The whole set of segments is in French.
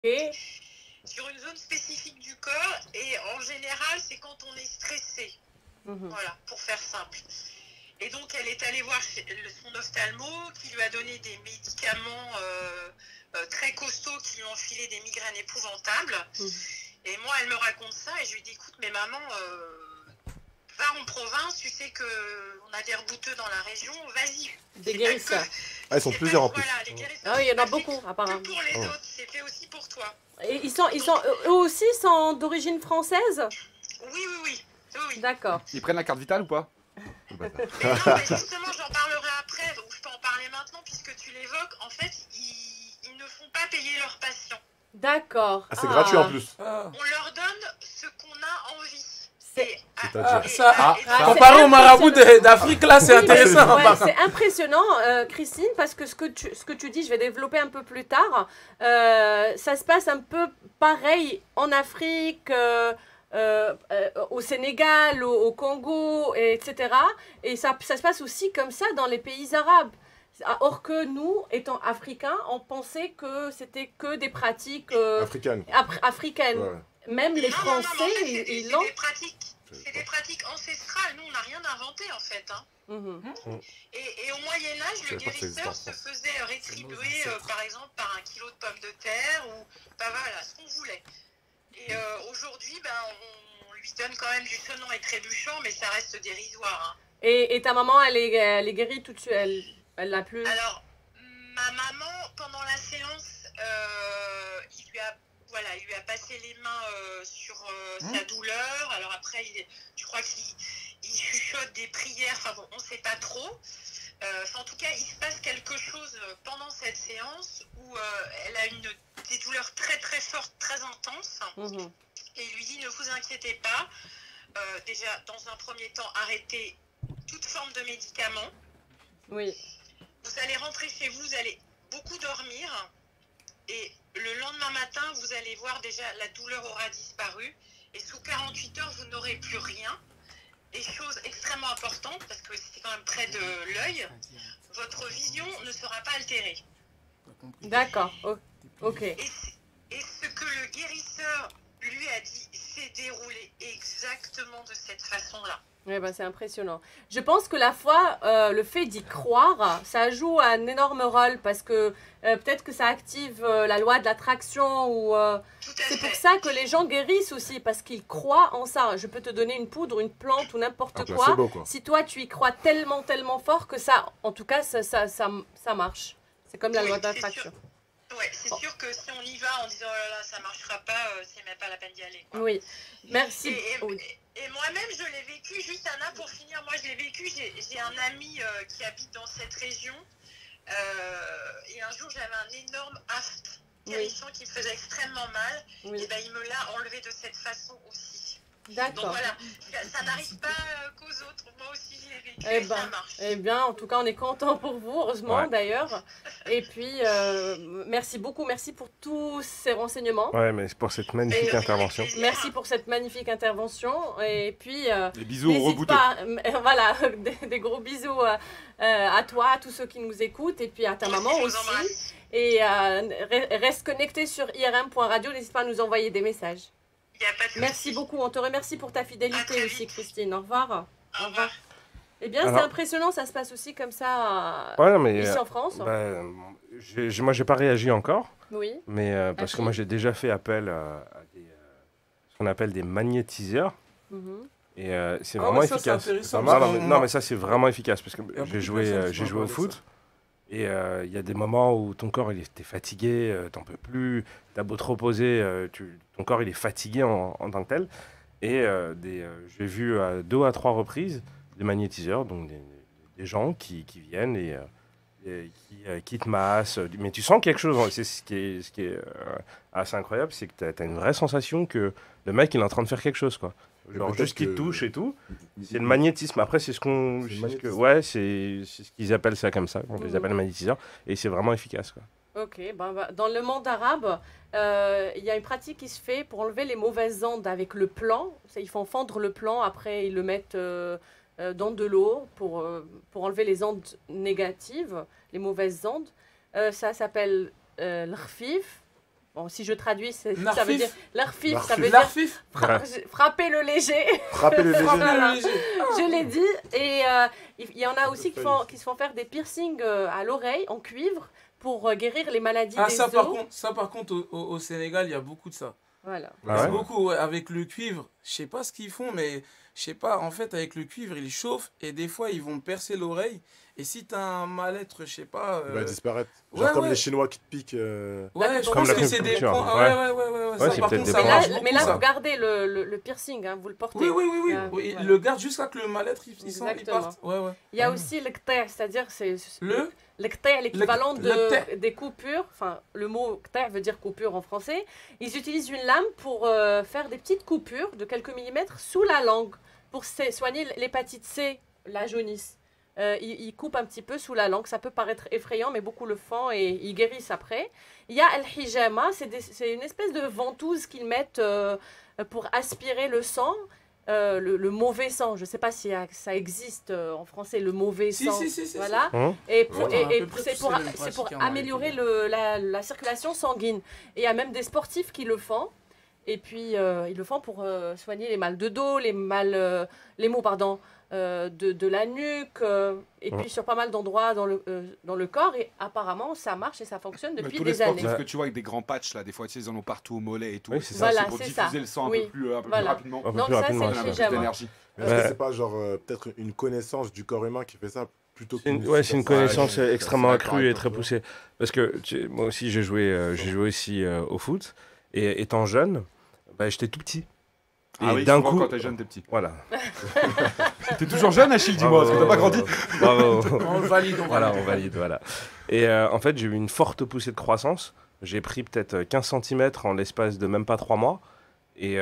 Et sur une zone spécifique du corps, et en général, c'est quand on est stressé. Voilà, pour faire simple. Et donc, elle est allée voir son ophtalmo, qui lui a donné des médicaments très costauds, qui lui ont filé des migraines épouvantables. Et moi, elle me raconte ça, et je lui dis, écoute, mais maman, va en province, tu sais qu'on a des rebouteux dans la région, vas-y. Des guérisseurs. Ah, ils sont plusieurs en plus. Voilà, les guérisseurs. Ah, il y en a beaucoup, apparemment. Que pour les autres, c'est fait aussi pour toi. Et eux aussi sont d'origine française? Oui. D'accord. Ils prennent la carte vitale ou pas? Mais non, mais justement, j'en parlerai après, ou je peux en parler maintenant, puisque tu l'évoques. En fait, ils ne font pas payer leurs patients. D'accord. Ah, c'est gratuit en plus. On leur donne ce qu'on a envie. Comparé au marabout d'Afrique, là, c'est intéressant. Ouais, c'est impressionnant, Christine, parce que ce que tu dis, je vais développer un peu plus tard. Ça se passe un peu pareil en Afrique, au Sénégal, au Congo, etc. Et ça se passe aussi comme ça dans les pays arabes. Or que nous, étant africains, on pensait que c'était que des pratiques africaines. Ouais. Même les Français, ils l'ont. C'est des pratiques ancestrales. Nous, on n'a rien inventé, en fait. Hein. Et au Moyen-Âge, le guérisseur se faisait rétribuer, par exemple, par 1 kilo de pommes de terre ou voilà, ce qu'on voulait. Et aujourd'hui, on lui donne quand même du sonnant et trébuchant, mais ça reste dérisoire. Hein. Et ta maman, elle est guérie tout de suite, elle l'a plus? Alors, ma maman, pendant la séance, il lui a passé les mains sur sa douleur. Alors après, je crois qu'il chuchote des prières. Enfin bon, on ne sait pas trop. En tout cas, il se passe quelque chose pendant cette séance où elle a des douleurs très très fortes, très intenses. Et il lui dit, ne vous inquiétez pas. Déjà, dans un premier temps, arrêtez toute forme de médicaments. Oui. Vous allez rentrer chez vous, vous allez beaucoup dormir. Et le lendemain matin, vous allez voir déjà la douleur aura disparu. Et sous 48 heures, vous n'aurez plus rien. Et chose extrêmement importante, parce que c'est quand même près de l'œil, votre vision ne sera pas altérée. D'accord, ok. Et ce que le guérisseur lui a dit s'est déroulé exactement de cette façon-là. Ouais, c'est impressionnant. Je pense que la foi, le fait d'y croire, ça joue un énorme rôle parce que peut-être que ça active la loi de l'attraction ou c'est pour ça que les gens guérissent aussi parce qu'ils croient en ça. Je peux te donner une poudre, une plante ou n'importe quoi. Si toi tu y crois tellement fort que ça, en tout cas, ça marche. C'est comme la loi de l'attraction. Ouais, c'est sûr que si on y va en disant oh là là, ça marchera pas, c'est même pas la peine d'y aller. Quoi. Oui, merci. Et moi-même, je l'ai vécu, juste Anna, pour finir, moi je l'ai vécu, j'ai un ami qui habite dans cette région, et un jour j'avais un énorme aft terrifiant qui me faisait extrêmement mal, et il me l'a enlevé de cette façon aussi. D'accord. Donc voilà, ça n'arrive pas qu'aux autres, moi aussi je l'ai vécu et ça marche. Eh bien, en tout cas, on est content pour vous, heureusement d'ailleurs. Et puis, merci beaucoup, merci pour tous ces renseignements. Ouais, mais pour cette magnifique intervention. Merci pour cette magnifique intervention. Et puis, des bisous au rebouteux. Voilà, des gros bisous à toi, à tous ceux qui nous écoutent, et puis à ta maman aussi. Et reste connecté sur irm.radio, n'hésite pas à nous envoyer des messages. Merci beaucoup, on te remercie pour ta fidélité aussi, Christine. Au revoir. Au revoir. Eh bien, c'est impressionnant, ça se passe aussi comme ça ici en France. Moi, j'ai pas réagi encore. Oui. Mais parce que moi, j'ai déjà fait appel à ce qu'on appelle des magnétiseurs. Et c'est vraiment efficace. Non, mais ça, c'est vraiment efficace parce que j'ai joué au foot. Et il y a des moments où ton corps, t'es fatigué, t'en peux plus, t'as beau te reposer, ton corps, il est fatigué en tant que tel. Et j'ai vu à 2 à 3 reprises des magnétiseurs, donc des gens qui viennent et qui te massent. Mais tu sens quelque chose, c'est ce qui est assez incroyable, c'est que t'as une vraie sensation que le mec, il est en train de faire quelque chose, quoi. Genre juste qu'il touche et tout. C'est le magnétisme. Après, c'est ce qu'ils appellent ça comme ça. On les appelle magnétiseurs. Et c'est vraiment efficace, quoi. Ok. Dans le monde arabe, il y a une pratique qui se fait pour enlever les mauvaises ondes avec le plan. Ils font fondre le plan. Après, ils le mettent dans de l'eau pour enlever les ondes négatives, les mauvaises ondes. Ça s'appelle l'rfif. Bon, si je traduis, ça veut dire l'arfif, ça veut dire frapper le léger. Frapper le léger. Voilà. Je l'ai dit. Et il y en a aussi qui se font faire des piercings à l'oreille en cuivre pour guérir les maladies des os. Par contre, au Sénégal, il y a beaucoup de ça. Voilà. Beaucoup avec le cuivre. Je sais pas ce qu'ils font, mais je sais pas. En fait, avec le cuivre, ils chauffent et des fois, ils vont percer l'oreille. Et si t'as un mal-être, je sais pas. Il va disparaître. Genre comme les Chinois qui te piquent. Ouais, je pense que c'est des points. Ouais. Mais là, vous gardez le piercing, hein, vous le portez. Oui. Il le garde jusqu'à que le mal-être il parte. Il y a aussi le qta', c'est-à-dire le qta', l'équivalent des coupures. Enfin, le mot qta' veut dire coupure en français. Ils utilisent une lame pour faire des petites coupures de quelques millimètres sous la langue pour soigner l'hépatite C, la jaunisse. Ils coupent un petit peu sous la langue, ça peut paraître effrayant, mais beaucoup le font et ils guérissent après. Il y a al-hijama, c'est une espèce de ventouse qu'ils mettent pour aspirer le sang, le mauvais sang. Je ne sais pas si ça existe en français, le mauvais sang. Si. Voilà. C'est pour améliorer la circulation sanguine. Et il y a même des sportifs qui le font. Et puis, ils le font pour soigner les mal de dos, les maux de la nuque, et puis sur pas mal d'endroits dans le corps. Et apparemment, ça marche et ça fonctionne depuis des années. Tous les sportifs que tu vois avec des grands patchs, là, des fois, ils en ont partout au mollet et tout. Oui, c'est ça, voilà, c'est pour diffuser le sang un peu plus rapidement. Donc ça, c'est le hijama. Est-ce que c'est pas genre peut-être une connaissance du corps humain qui fait ça plutôt que c'est une connaissance extrêmement accrue et très poussée. Parce que moi aussi, j'ai joué aussi au foot. Et étant jeune, j'étais tout petit. Et d'un coup, quand t'es jeune, t'es petit. Voilà. T'es toujours jeune, Achille, dis-moi, parce que t'as pas grandi. Bravo. On valide. On valide. Et en fait, j'ai eu une forte poussée de croissance. J'ai pris peut-être 15 cm en l'espace de même pas 3 mois. Et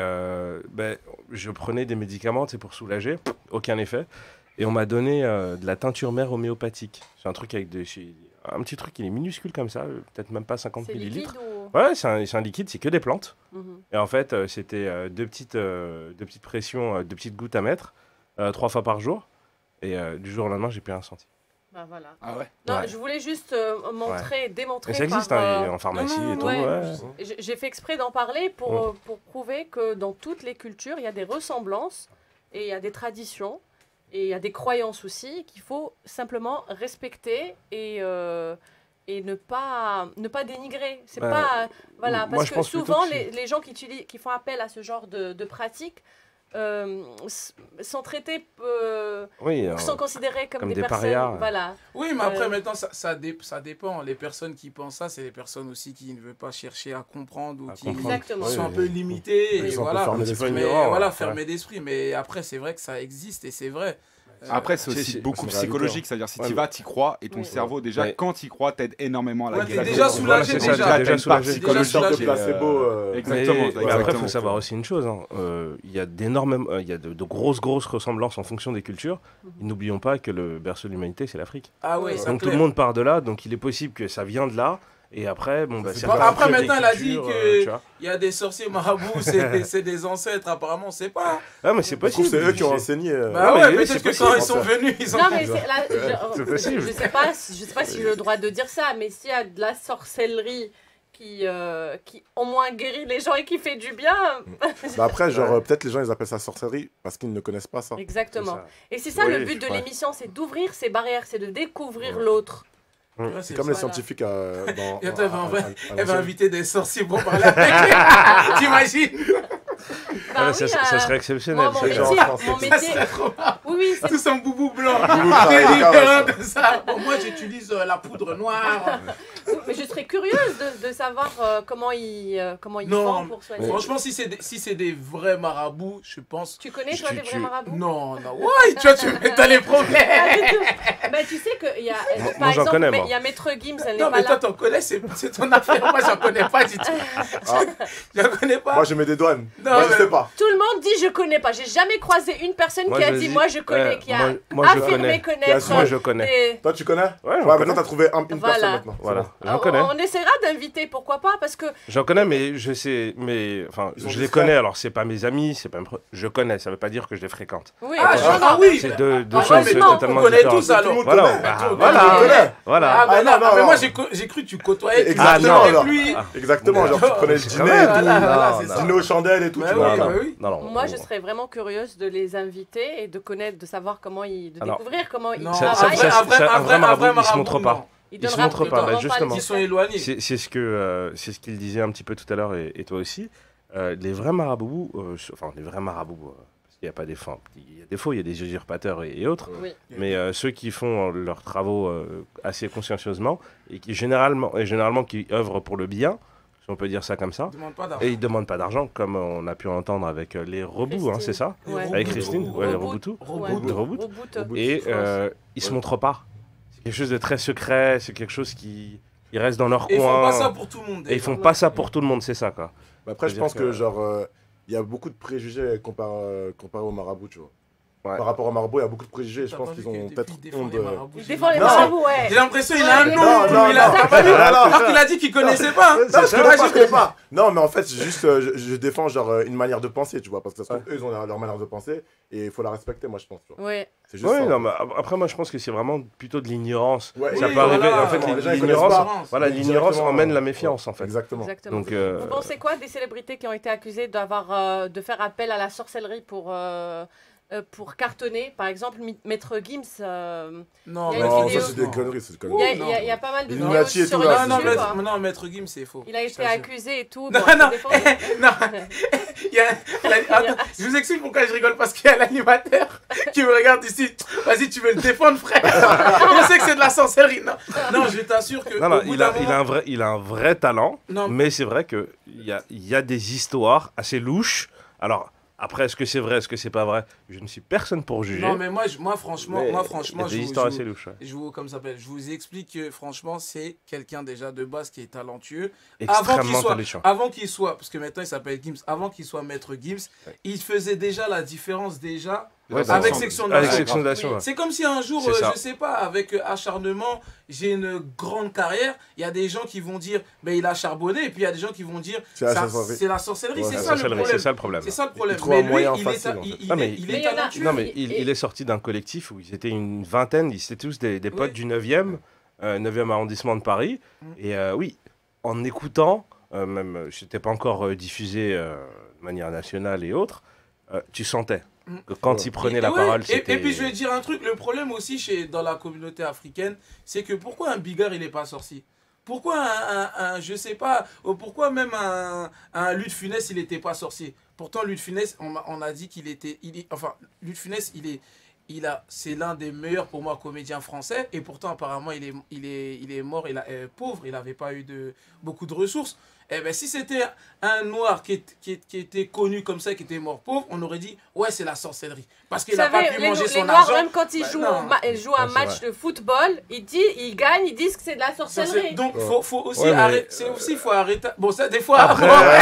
je prenais des médicaments pour soulager. Aucun effet. Et on m'a donné de la teinture mère homéopathique. C'est un truc avec un petit truc, il est minuscule comme ça, peut-être même pas 50 millilitres. Ouais, c'est un liquide, c'est que des plantes. Et en fait, c'était deux petites pressions, 2 petites gouttes à mettre, 3 fois par jour. Et du jour au lendemain, j'ai plus rien senti. Ben voilà. Ah ouais. Non, je voulais juste démontrer. Et ça existe en pharmacie et tout. Ouais. J'ai fait exprès d'en parler pour prouver que dans toutes les cultures, il y a des ressemblances et il y a des traditions. Et il y a des croyances aussi qu'il faut simplement respecter et ne pas dénigrer. C'est pas parce que souvent les gens qui font appel à ce genre de pratiques sont traités sont considérés comme des personnes parias. Voilà. Oui, mais après maintenant ça dépend. Les personnes qui pensent ça, c'est les personnes aussi qui ne veulent pas chercher à comprendre ou qui sont un peu limitées et fermées d'esprit. Mais après c'est vrai que ça existe et c'est vrai. Après, c'est aussi beaucoup psychologique, c'est-à-dire si tu vas, tu y crois, et ton cerveau, déjà, quand tu y crois, t'aide énormément à la guérison. T'es déjà soulagé, déjà soulagé. Psychologique de placebo. Exactement. Mais après, il faut savoir aussi une chose. Il y a de grosses ressemblances en fonction des cultures. N'oublions pas que le berceau de l'humanité, c'est l'Afrique. Ah oui. Donc tout le monde part de là, donc il est possible que ça vienne de là. Et après, après maintenant, elle a dit qu'il y a des sorciers marabouts, c'est des ancêtres, apparemment, on sait pas. Ah, mais c'est possible. C'est eux qui ont enseigné. Peut-être que quand ils sont venus, ils ont. Non, mais c'est possible. Je sais pas si j'ai le droit de dire ça, mais s'il y a de la sorcellerie qui au moins guérit les gens et qui fait du bien. Après, peut-être les gens ils appellent ça sorcellerie parce qu'ils ne connaissent pas ça. Exactement. Et c'est ça le but de l'émission, c'est d'ouvrir ces barrières, c'est de découvrir l'autre. C'est comme les scientifiques elle va inviter des sorciers pour parler avec. T'imagines? Ça serait exceptionnel. Mon métier. Oui, c'est tout un boubou blanc. De ça. Moi, j'utilise la poudre noire. Mais je serais curieuse de savoir comment ils font pour soigner. Franchement, si c'est des vrais marabouts, je pense. Tu connais toi des vrais marabouts? Non. Ouais, t'as les problèmes. Mais tu sais qu'il y a, par exemple, il y a Maître Gims, elle n'est pas là. Non, mais toi, t'en connais, c'est ton affaire. Moi, j'en connais pas du tout. J'en connais pas. Moi, je mets des douanes. Moi, je sais pas. Tout le monde dit je connais pas. J'ai jamais croisé une personne qui a dit moi je connais, qui a affirmé connaître. Moi je connais. Toi tu connais? Ouais, maintenant t'as trouvé une personne maintenant. Voilà. Au connais. On essaiera d'inviter, pourquoi pas, parce que... J'en connais, mais je sais, mais enfin, je les connais. Alors, c'est pas mes amis, c'est pas. Je connais. Ça veut pas dire que je les fréquente. Oui, oui. C'est deux choses totalement différentes. On connaît tous alors. Voilà. Mais moi j'ai cru que tu côtoyais exactement avec lui. Exactement, genre tu prenais le dîner et tout, dîner aux chandelles et tout. Moi, je serais vraiment curieuse de les inviter et de connaître, de savoir comment ils, de découvrir comment ils travaillent. Un vrai marabout, il se montre pas. Il se montre pas, justement. Ils sont éloignés. C'est ce qu'il disait un petit peu tout à l'heure et toi aussi. Les vrais marabouts, parce qu'il n'y a pas des fins. Il y a des faux, il y a des usurpateurs et autres. Oui. Mais ceux qui font leurs travaux assez consciencieusement et qui généralement qui œuvrent pour le bien, si on peut dire ça comme ça, et ils ne demandent pas d'argent, comme on a pu entendre avec les rebouts, c'est ça, avec Christine, les reboutou. Et ils se montrent pas. C'est quelque chose de très secret, c'est quelque chose qui reste dans leur coin. Ils font pas ça pour tout le monde. Et ils font pas ça pour tout le monde, c'est ça, quoi. Après, je pense que genre il y a beaucoup de préjugés comparé au marabout, tu vois. Ouais. Par rapport au marabout, il y a beaucoup de préjugés. Je pense qu'ils ont peut-être honte de. Ils défendent les marabouts, ouais. J'ai l'impression qu'il a un nom. Alors qu'il a dit qu'il connaissait pas. Non, je connais pas. Non, mais en fait, juste, je défends genre une manière de penser, tu vois, parce que eux, ils ont leur manière de penser et il faut la respecter, moi, je pense. Ouais. C'est juste ça. Non, mais après, moi, je pense que c'est vraiment plutôt de l'ignorance. Ça peut arriver. En fait, l'ignorance emmène la méfiance, en fait. Exactement. Donc, vous pensez quoi des célébrités qui ont été accusées de faire appel à la sorcellerie pour cartonner, par exemple, Maître Gims. Non, ça c'est des conneries, Il y a pas mal de vidéos sur YouTube. Non, Maître Gims, c'est faux. Il a été accusé et tout. Non. Je vous explique pourquoi je rigole, parce qu'il y a l'animateur qui me regarde ici. Vas-y, tu veux le défendre, frère. Je sais que c'est de la sorcellerie. Non, je t'assure que. Non, il a un vrai talent, mais c'est vrai qu'il y a des histoires assez louches. Alors. Après, est-ce que c'est vrai, est-ce que c'est pas vrai? Je ne suis personne pour juger. Non, mais moi franchement, je vous explique que franchement, c'est quelqu'un déjà de base qui est talentueux. Extrêmement talentueux. Avant qu'il soit, parce que maintenant il s'appelle Gims, avant qu'il soit Maître Gims, il faisait déjà la différence avec Section d'Assaut. C'est comme si un jour, je sais pas, avec acharnement, j'ai une grande carrière, il y a des gens qui vont dire, il a charbonné, et puis il y a des gens qui vont dire, c'est la sorcellerie, c'est ça le problème. C'est ça le problème. Mais lui, il est talentueux. Non, mais il est sorti d'un collectif où ils étaient une vingtaine, ils étaient tous des potes du 9e arrondissement de Paris. Et oui, en écoutant, même si c'était pas encore diffusé de manière nationale et autres, tu sentais que quand il prenait la parole, c'était... Et puis je vais dire un truc, le problème aussi dans la communauté africaine, c'est que pourquoi un Bigard il n'est pas sorcier? Pourquoi je sais pas, pourquoi même un Luc Funès il n'était pas sorcier? Pourtant Luc Funès, on a dit qu'il était... Luc Funès, c'est l'un des meilleurs pour moi comédiens français, et pourtant apparemment il est mort, pauvre, il n'avait pas eu beaucoup de ressources. Eh ben, si c'était un noir qui était connu comme ça, qui était mort pauvre, on aurait dit ouais, c'est la sorcellerie, parce qu'il n'a pas pu manger son noirs, argent. Même quand ils jouent un match de football, ils gagnent, ils disent que c'est de la sorcellerie. Donc faut aussi arrêter. Il faut arrêter. Bon, ça des fois.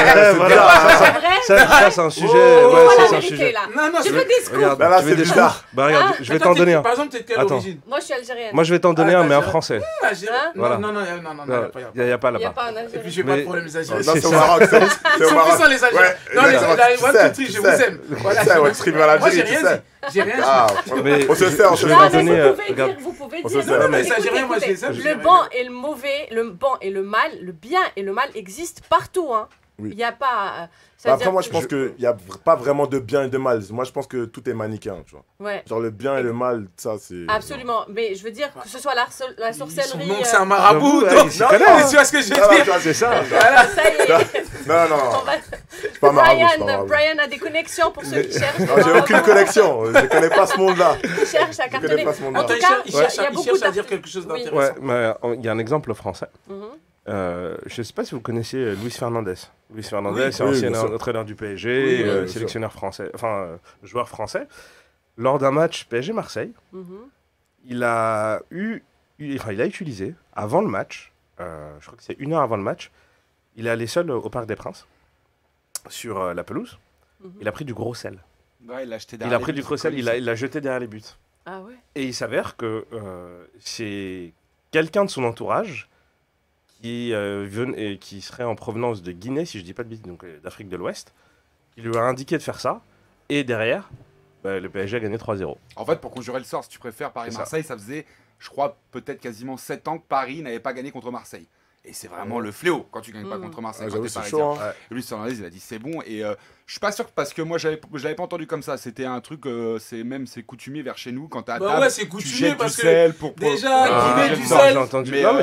Ça c'est un sujet. C'est un sujet. Non, je veux des scoops. Là c'est bizarre. Regarde, je vais t'en donner un. Par exemple, t'es de quelle origine? Moi, je suis algérienne. Moi, je vais t'en donner un, mais un français. Non, il n'y a pas là-bas. Et puis j'ai pas de problème. Non, c'est au Maroc. C'est au Maroc. Les Algériens. Non, les Algériens, je vous aime. Voilà, moi j'ai rien dit. J'ai rien dit. On se sert, je vais leur donner. Vous pouvez dire. Les Algériens, moi je les aime. Le bon et le mauvais, le bon et le mal, le bien et le mal existent partout. Il n'y a pas. Après, moi, je pense qu'il n'y a pas vraiment de bien et de mal. Moi, je pense que tout est manichéen, tu vois. Ouais. Genre, le bien et le mal, ça, c'est... Absolument. Mais je veux dire, que ce soit la sorcellerie... Donc, c'est un marabout. Donc, tu vois ce que je veux dire? C'est ça. Ça y est. Non. Je suis pas marabout. Brian a des connexions pour ceux qui cherchent. Non, j'ai aucune connexion. Je ne connais pas ce monde-là. Qui cherchent à cartonner. En tout cas, il cherche à dire quelque chose d'intéressant. Ouais, mais il y a un exemple français. Je ne sais pas si vous connaissez Luis Fernandez. Luis Fernandez, c'est ancien entraîneur du PSG, sélectionneur français, joueur français. Lors d'un match PSG-Marseille, il a utilisé, avant le match, je crois que c'est 1 heure avant le match, il est allé seul au Parc des Princes, sur la pelouse. Il a pris du gros sel. Ouais, il a pris du gros sel, il l'a jeté derrière les buts. Ah ouais. Et il s'avère que c'est quelqu'un de son entourage qui serait en provenance de Guinée, si je dis pas de bêtises, donc d'Afrique de l'Ouest, qui lui a indiqué de faire ça. Et derrière, le PSG a gagné 3-0. En fait, pour conjurer le sort, si tu préfères, Paris-Marseille, ça faisait, je crois, peut-être quasiment 7 ans que Paris n'avait pas gagné contre Marseille. Et c'est vraiment le fléau quand tu gagnes pas contre Marseille. Quand t'es parisien. Et lui, il a dit c'est bon. Et je suis pas sûr parce que moi, je l'avais pas entendu comme ça. C'était un truc, c'est coutumier vers chez nous. Quand t'es à table, ouais, c'est coutumier parce que sel déjà, du sel. J'ai entendu. Non, mais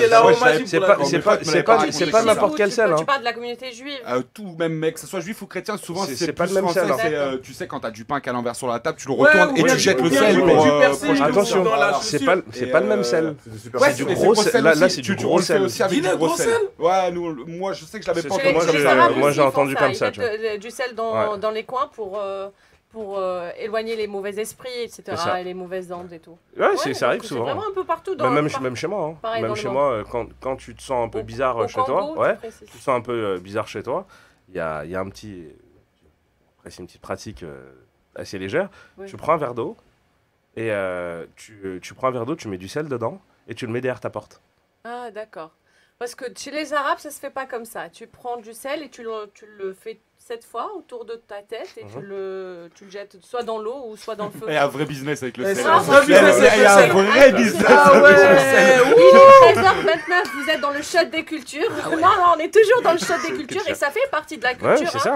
c'est pas n'importe quel sel. Tu parles de la communauté juive. Tout, même mec, que ce soit juif ou chrétien, souvent c'est pas le même sel. Tu sais, quand t'as du pain à l'envers sur la table, tu le retournes et tu jettes le sel. Attention, c'est pas le même sel. C'est du gros sel. Là, c'est du gros sel. Ouais, moi je sais que je l'avais pas entendu. Moi j'ai entendu comme ça. Du sel dans les coins pour éloigner les mauvais esprits, etc. Et les mauvaises ondes et tout. Ouais, ça arrive souvent. C'est vraiment un peu partout. Même chez moi. Même chez moi, quand tu te sens un peu bizarre chez toi, tu te sens un peu bizarre chez toi, il y a un petit... Après, c'est une petite pratique assez légère. Tu prends un verre d'eau et tu prends un verre d'eau, tu mets du sel dedans et tu le mets derrière ta porte. Ah, d'accord. Parce que chez les Arabes, ça se fait pas comme ça. Tu prends du sel et tu le fais 7 fois autour de ta tête et tu le jettes soit dans l'eau ou soit dans le feu. Il y a un vrai business avec le sel. Il y a un vrai business avec le sel. Oui, 13h29, vous êtes dans le shot des cultures. Non, on est toujours dans le shot des cultures et ça fait partie de la culture. Ouais, c'est ça,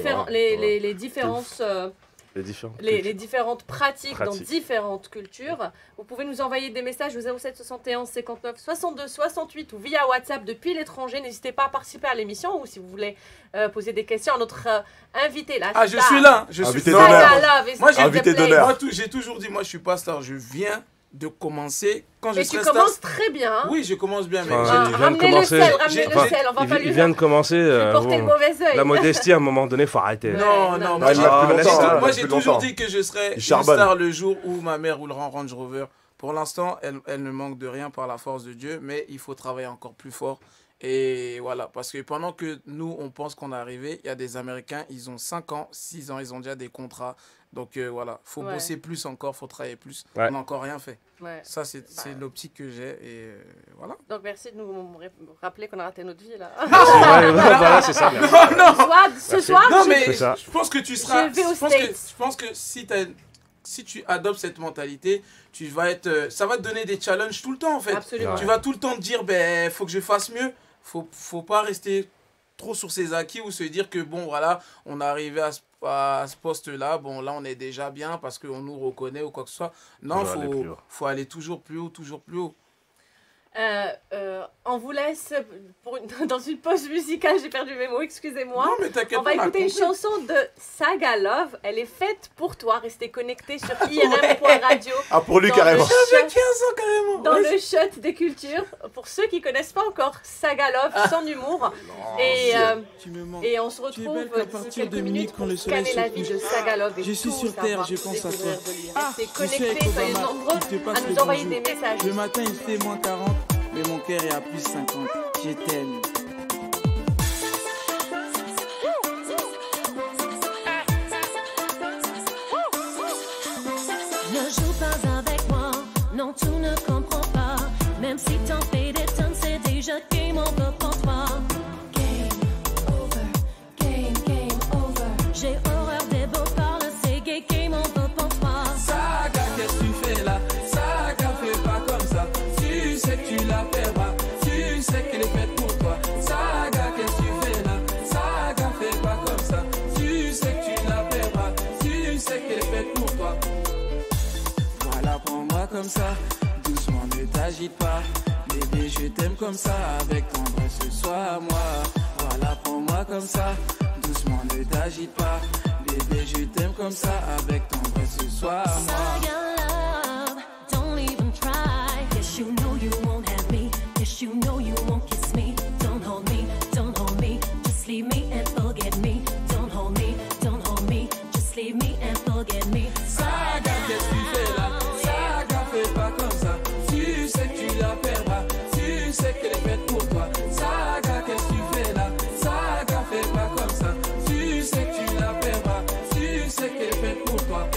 les différences... Les différentes pratiques dans différentes cultures. Vous pouvez nous envoyer des messages au 07 71 59 62 68 ou via WhatsApp depuis l'étranger. N'hésitez pas à participer à l'émission ou si vous voulez poser des questions à notre invité là. Ah, je suis là. Je suis invité d'honneur. Moi, j'ai toujours dit, moi, je suis pas star. Je viens de commencer quand je serai star. Tu commences très bien. Hein. Oui, je commence bien. Ramenez le sel, on va pas lui vient de commencer. Porter le mauvais œil. La modestie, à un moment donné, faut arrêter. Non. Moi, j'ai toujours dit que je serais une star le jour où ma mère roulera en Range Rover. Pour l'instant, elle ne manque de rien par la force de Dieu, mais il faut travailler encore plus fort. Et voilà, parce que pendant que nous, on pense qu'on est arrivé, il y a des Américains, ils ont 5 ans, 6 ans, ils ont déjà des contrats. Donc voilà, faut bosser plus encore, faut travailler plus. On n'a encore rien fait. Ça, c'est l'optique que j'ai et voilà. Donc merci de nous rappeler qu'on a raté notre vie là. Voilà, c'est ça. Ce soir, non, mais je pense que tu seras. Je pense que si tu adoptes cette mentalité, ça va te donner des challenges tout le temps en fait. Absolument. Tu vas tout le temps te dire, faut que je fasse mieux. Faut pas rester trop sur ses acquis ou se dire que bon voilà, on est arrivé à ce poste-là, bon là on est déjà bien parce qu'on nous reconnaît ou quoi que ce soit. Non, faut aller toujours plus haut, toujours plus haut. On vous laisse dans une pause musicale, j'ai perdu mes mots, excusez-moi. Non, mais t'inquiète, on va écouter une chanson de Saga Love, elle est faite pour toi, restez connectés sur IRM.radio. Ah, pour lui carrément. J'avais 15 ans carrément. Dans le shot des cultures, pour ceux qui connaissent pas encore Saga Love, son humour. Et on se retrouve dans quelques minutes pour scanner la vie de Saga Love. Je suis sur Terre, je pense à toi. Restez connectés, soyez nombreux à nous envoyer des messages. Le matin il fait moins 40. Mais mon cœur est à plus 50. Je t'aime. Ne joue pas avec moi. Non, tu ne comprends pas. Même si t'en fais des tonnes, c'est déjà game over pour toi. Game over. Game over. J'ai horreur des beaux parles, c'est game over pour toi. Saga, qu'est-ce que tu fais là? Saga, fais pas comme ça. Tu sais que tu la perds. Tu sais qu'elle est faite pour toi. Saga, qu'est-ce que tu fais là? Saga, fais pas comme ça. Tu sais que tu la perds. Tu sais qu'elle est faite pour toi. Voilà, prends-moi comme ça. Doucement, ne t'agite pas. Bébé, je t'aime comme ça. Avec tendresse, ce soir à moi. Voilà, prends-moi comme ça. Doucement, ne t'agite pas. Bébé, je t'aime comme ça. Avec tendresse, ce soir à moi. Saga love, don't even try. Yes, you know you won't have me. Yes, you know you won't kiss me. Don't hold me, don't hold me. Just leave me and forget me. Don't hold me, don't hold me. Just leave me and forget me. Saga, qu'est-ce que tu fais là? Saga, fais pas comme ça. Tu sais que tu la perdras. Tu sais qu'elle est faite pour toi. Saga, qu'est-ce que tu fais là? Saga, fais pas comme ça. Tu sais que tu la perdras. Tu sais qu'elle est faite pour toi.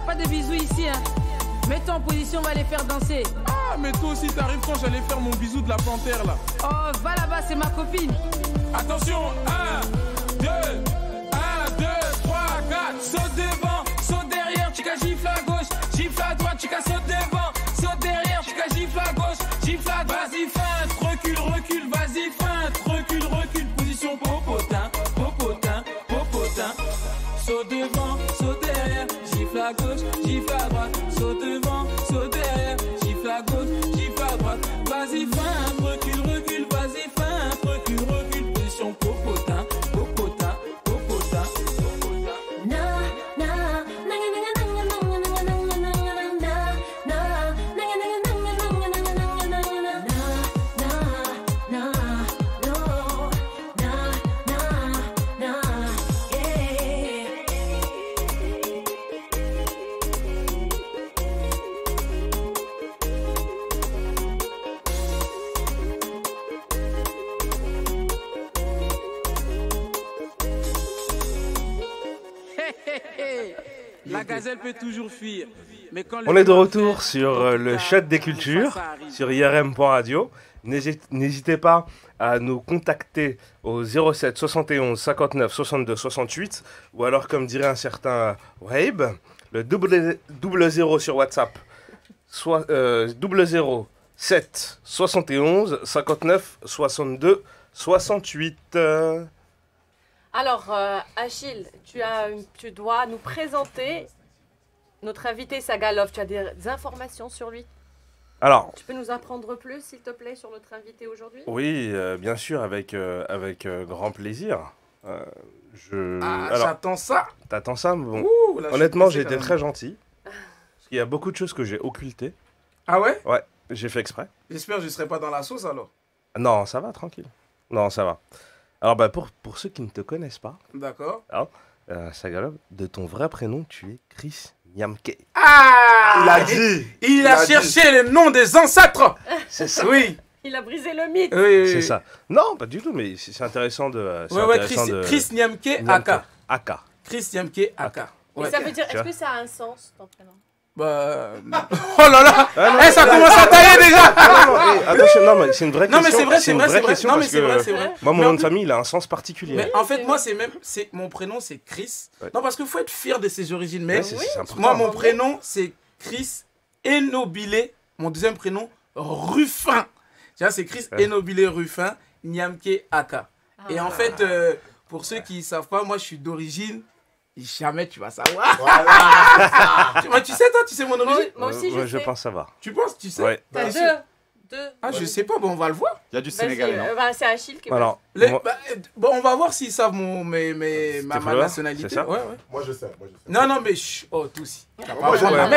pas de bisous ici, hein. Mets-toi en position, on va les faire danser. Ah, mais toi aussi, t'arrives quand j'allais faire mon bisou de la panthère, là. Oh, va là-bas, c'est ma copine. Attention, 1, 2, 1, 2, 3, 4. Saute devant, saute derrière, tu gifle à gauche, gifle à droite, tu saute devant, saute derrière, tu gifle à gauche, gifle à droite. Vas-y, feinte, recule, recule, vas-y, feinte, recule, recule, position popotin, popotin, popotin. Saute devant, saute derrière, gifle à gauche, gifle à droite, saute devant, saute derrière, gifle à gauche, gifle à droite. Vas-y, feinte, recule, recule, vas-y, feinte, recule, recule, position popotin, popotin, popotin, popotin. La gazelle peut toujours fuir. Mais quand on est de retour sur le chat des cultures, sur IRM.radio. N'hésitez pas à nous contacter au 07 71 59 62 68 ou alors, comme dirait un certain Waib, le 00 sur WhatsApp, 007 71 59 62 68. Alors, Achille, tu dois nous présenter notre invité Sagalov. Tu as des informations sur lui? Alors, tu peux nous apprendre plus, s'il te plaît, sur notre invité aujourd'hui? Oui, bien sûr, avec grand plaisir. J'attends ça. T'attends ça? Bon. Ouh, là, honnêtement, j'ai été très gentil. Parce qu'il y a beaucoup de choses que j'ai occultées. Ah ouais? Ouais, j'ai fait exprès. J'espère que je ne serai pas dans la sauce alors. Non, ça va, tranquille. Non, ça va. Alors, pour ceux qui ne te connaissent pas, d'accord. Sagalov, de ton vrai prénom, tu es Chris Niamke. Ah! Il a dit! Il a cherché le nom des ancêtres! C'est ça. Oui. Il a brisé le mythe. Oui. C'est ça. Non, pas du tout, mais c'est intéressant de... Chris Niamke Aka. Aka. Chris Niamke Aka. Et ça veut dire, est-ce que ça a un sens, ton prénom? Bah... Oh là là! Ça commence à tailler déjà! Attention, non, mais c'est une vraie question. Non, mais c'est vrai, c'est vrai. Question parce que moi, mon nom de famille, il a un sens particulier. Mais en fait, moi, mon prénom, c'est Chris. Ouais. Non, parce qu'il faut être fier de ses origines. Mais moi, mon prénom, c'est Chris Enobile. Mon deuxième prénom, Ruffin. Tu vois, c'est Chris Enobile Ruffin, Niamke Aka. Et en fait, pour ceux qui ne savent pas, moi, je suis d'origine... Jamais tu vas savoir. Voilà. Tu sais, toi, tu sais mon origine? Moi aussi, je pense savoir. Tu penses, tu sais? Ouais. T'as deux. Ah, je sais pas, bon, on va le voir. Il y a du Sénégalais, non? C'est Achille qui Alors, bon, on va voir s'ils savent ma nationalité. Ça ouais. Moi, je sais. Non, mais oh, tous. Moi,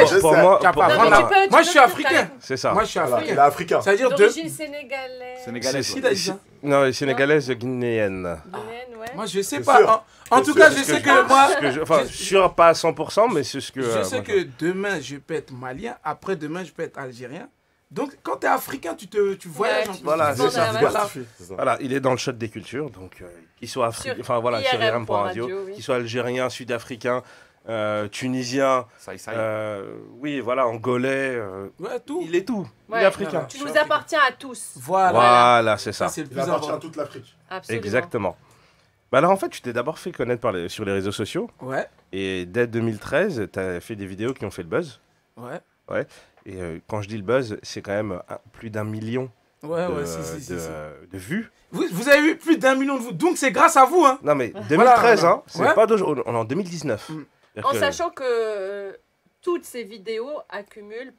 je suis africain. C'est ça. Moi, je suis africain. Il est africain. C'est-à-dire d'origine sénégalaise. Sénégalaise. Non, sénégalaise guinéenne. Moi, je sais pas. En tout cas, je sais que moi... Enfin, sûr pas à 100%, mais c'est ce que... Je sais que demain, je peux être malien. Après-demain, je peux être algérien. Donc, quand tu es africain, tu voyages. Voilà, c'est ça. Voilà, il est dans le chat des cultures, donc qu'il soit africain, enfin voilà, sur IRM.radio, qu'il soit algérien, sud-africain, tunisien, oui, voilà, angolais, tout. Il est tout, il est africain. Tu nous appartiens à tous. Voilà, c'est ça. Il appartient à toute l'Afrique. Absolument. Exactement. Alors en fait, tu t'es d'abord fait connaître sur les réseaux sociaux. Ouais. Et dès 2013, tu as fait des vidéos qui ont fait le buzz. Ouais. Et quand je dis le buzz, c'est quand même plus d'1 million de vues. Vous avez eu plus d'1 million de vues, donc c'est grâce à vous. Hein. Non mais 2013, hein, c'est pas d'aujourd'hui, on est en 2019. En sachant que toutes ces vidéos accumulent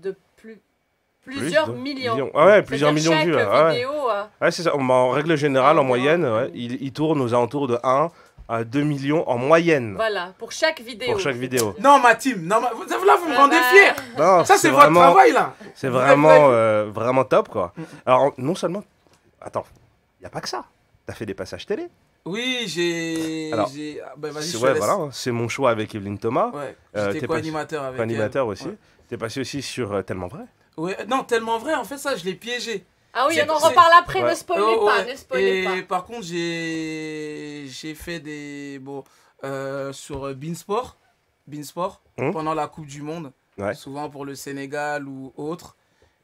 plusieurs millions. Ah ouais, plusieurs millions de vues. Vidéo, ouais, c'est ça. En règle générale, en moyenne, il tourne aux alentours de 1 à 2 millions en moyenne. Voilà, pour chaque vidéo. Non, ma team, là, vous me rendez fier. Non, ça, c'est votre travail, là. C'est vraiment top, quoi. Alors, non seulement... Attends, il n'y a pas que ça. Tu as fait des passages télé. Oui, j'ai... vas-y, voilà, c'est mon choix avec Evelyne Thomas. Ouais, j'étais co-animateur avec elle. Co-animateur aussi. Ouais. Tu es passé aussi sur Tellement Vrai. Ouais, non, Tellement Vrai, en fait, ça, je l'ai piégé. Ah oui, on en reparle après, ne spoilez pas, Et par contre, j'ai fait des... sur Beansport. Beansport pendant la Coupe du Monde, souvent pour le Sénégal ou autre.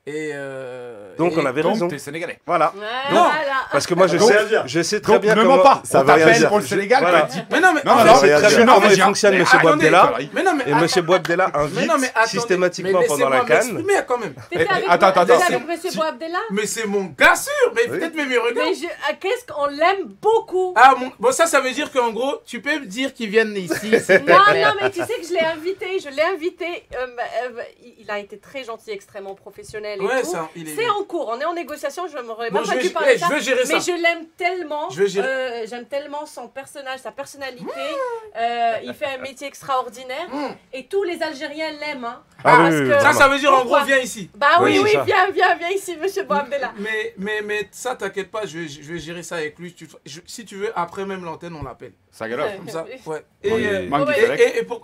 Donc on avait raison. T'es sénégalais. Voilà. Non, parce que moi je sais très bien comment pas. Ça va rien dire pour le Sénégal. Mais non, mais je sais très bien comment il fonctionne M. Boabdella. Et M. Boabdella invite systématiquement pendant la CAN. Quand même. Attends. Avec M. Boabdella. Mais c'est mon gars sûr. Mais peut-être même il regarde. Mais qu'est-ce qu'on l'aime beaucoup. Ah bon, ça veut dire qu'en gros, tu peux me dire qu'ils viennent ici. Non, mais tu sais que je l'ai invité. Il a été très gentil, extrêmement professionnel. Ouais, c'est en cours, on est en négociation, je m'aurais même pas dû parler de ça, mais je l'aime tellement, j'aime tellement son personnage, sa personnalité, il fait un métier extraordinaire et tous les Algériens l'aiment. Ça veut dire en gros, viens ici. Bah oui, viens ici, monsieur Boabdella. Mais ça, t'inquiète pas, je vais gérer ça avec lui. Si tu veux, après même l'antenne, on l'appelle. Ça galère. Comme ça, ouais. Et pour...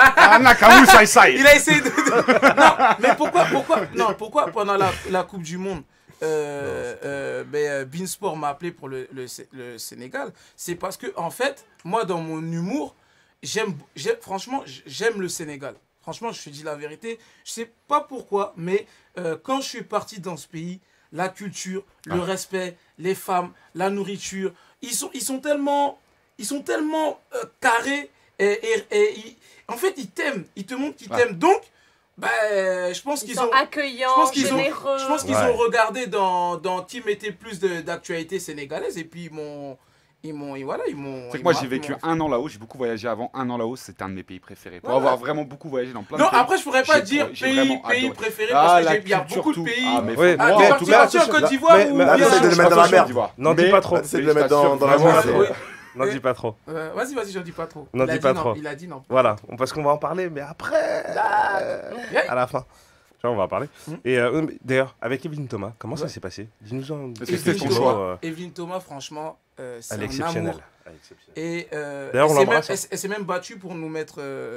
Il a essayé de... Non, pourquoi pendant la Coupe du Monde, Beansport m'a appelé pour le Sénégal? C'est parce que, en fait, moi, dans mon humour, franchement, j'aime le Sénégal. Franchement, je te dis la vérité. Je sais pas pourquoi, mais quand je suis parti dans ce pays, la culture, le respect, les femmes, la nourriture, ils sont tellement carrés et en fait, ils t'aiment. Ils te montrent qu'ils t'aiment. Donc, je pense qu'ils sont accueillants, généreux. Je pense qu'ils ont regardé dans qui mettait plus d'actualité sénégalaise et puis ils m'ont. C'est que moi j'ai vécu un an là-haut, j'ai beaucoup voyagé avant. Un an là-haut, c'était un de mes pays préférés. Pour avoir vraiment beaucoup voyagé dans plein de pays. Non, après je pourrais pas dire pays préféré parce qu'il y a beaucoup de pays. Tu es parti en Côte d'Ivoire ou bien essaye de le mettre dans la merde. N'en dis pas trop. Essaye de le mettre dans la merde. N'en dis pas trop. Vas-y, j'en dis pas trop. N'en dis pas trop. Il a dit non. Voilà, parce qu'on va en parler, mais après, à la fin. On va en parler. Et d'ailleurs, avec Evelyne Thomas, comment ça s'est passé? Dis-nous-en. C'était ton choix. Evelyne Thomas, franchement, c'est un exceptionnel. Et d'ailleurs, on l'embrasse. Elle s'est même battue pour nous mettre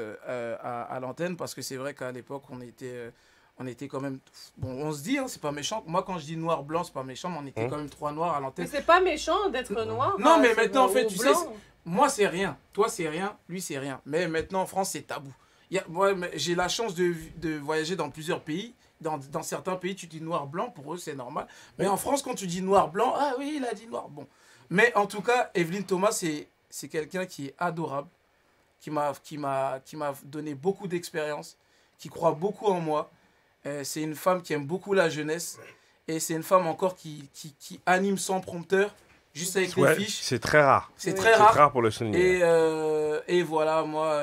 à l'antenne parce que c'est vrai qu'à l'époque, on était quand même... Bon, on se dit, c'est pas méchant. Moi, quand je dis noir-blanc, c'est pas méchant, mais on était quand même 3 noirs à l'antenne. Mais c'est pas méchant d'être noir. Non, mais maintenant, en fait, tu sais, moi, c'est rien. Toi, c'est rien. Lui, c'est rien. Mais maintenant, en France, c'est tabou. Moi, j'ai la chance de voyager dans plusieurs pays. Dans certains pays, tu dis noir-blanc, pour eux, c'est normal. Mais en France, quand tu dis noir-blanc, ah oui, il a dit noir. Bon. Mais en tout cas, Evelyne Thomas, c'est quelqu'un qui est adorable, qui m'a donné beaucoup d'expérience, qui croit beaucoup en moi. C'est une femme qui aime beaucoup la jeunesse. Et c'est une femme encore qui anime sans prompteur, juste avec les fiches. C'est très rare. C'est très rare pour le souligner. Et voilà, moi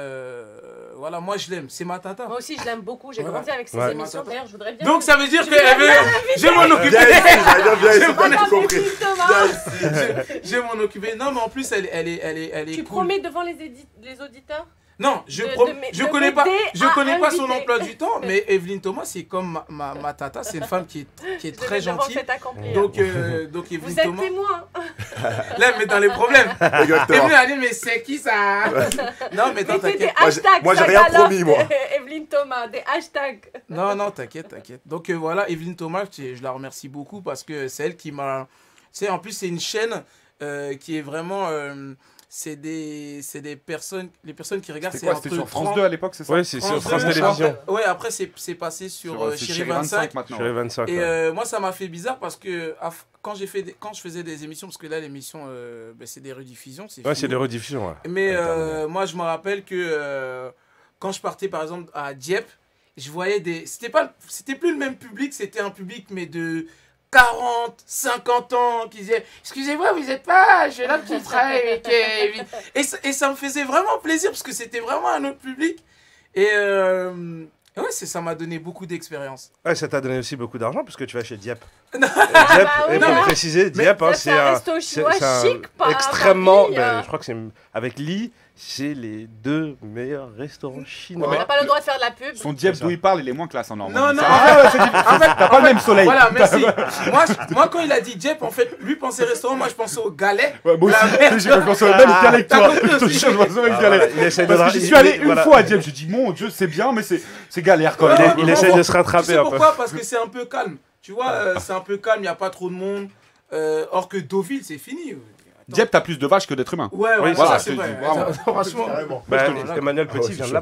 je l'aime. C'est ma tata. Moi aussi, je l'aime beaucoup. J'ai grandi avec ses émissions. D'ailleurs, je voudrais bien... Donc, ça veut dire que je vais m'en occuper. Je vais m'en occuper. Non, mais en plus, elle est Tu cool. promets devant les auditeurs? Non, je connais pas son emploi du temps, mais Evelyne Thomas, c'est comme ma tata, c'est une femme qui est très gentille. Donc Evelyne Vous êtes Thomas... témoin. Là, mais dans les problèmes. Exactement. Evelyne a dit, mais c'est qui ça? Non, mais t'inquiète. t'inquiète. Moi, j'ai rien promis, moi. Evelyne Thomas, des hashtags. Non, t'inquiète. Donc voilà, Evelyne Thomas, je la remercie beaucoup parce que c'est elle qui m'a... Tu sais, en plus, c'est une chaîne qui est vraiment... c'est des personnes, les personnes qui regardent. C'était sur France 2 à l'époque, c'est ça? Oui, c'est sur France Télévisions. Ouais, après c'est passé sur Chérie 25 maintenant. Chérie 25. Et moi ça m'a fait bizarre parce que quand je faisais des émissions, parce que là l'émission c'est des rediffusions. Ouais, c'est des rediffusions. Ouais. Mais moi je me rappelle que quand je partais par exemple à Dieppe, je voyais c'était plus le même public, c'était un public mais de 40, 50 ans qui disaient « Excusez-moi, vous n'êtes pas jeune homme qui travaille avec Evelyne. » Et ça me faisait vraiment plaisir parce que c'était vraiment un autre public. Et ouais, ça m'a donné beaucoup d'expérience. Ouais, ça t'a donné aussi beaucoup d'argent parce que tu vas chez Dieppe. Dieppe, et pour préciser, Dieppe, c'est un resto chinois chic, extrêmement... je crois que c'est avec Lee, c'est les 2 meilleurs restaurants chinois. On n'a pas le droit de faire de la pub. Son Dieppe d'où il parle, il est moins classe en Normandie. Non. T'as pas le même soleil. Voilà, merci. Moi, quand il a dit Dieppe, en fait, lui pensait restaurant, moi je pensais au galet. Ouais, moi aussi, j'ai pensé au même galet que toi. Je te jure, je pensais au même galet. Parce que j'y suis allé une fois à Dieppe, j'ai dit mon Dieu, c'est bien, mais c'est galère quand même. Il essaye de se rattraper un peu. Pourquoi? Parce que c'est un peu calme. Tu vois, c'est un peu calme, il n'y a pas trop de monde. Or que Deauville, c'est fini. Dieppe, t'as plus de vaches que d'êtres humains. Ouais, oui, voilà, c'est vrai. Franchement, franchement. Emmanuel Petit vient de là-bas.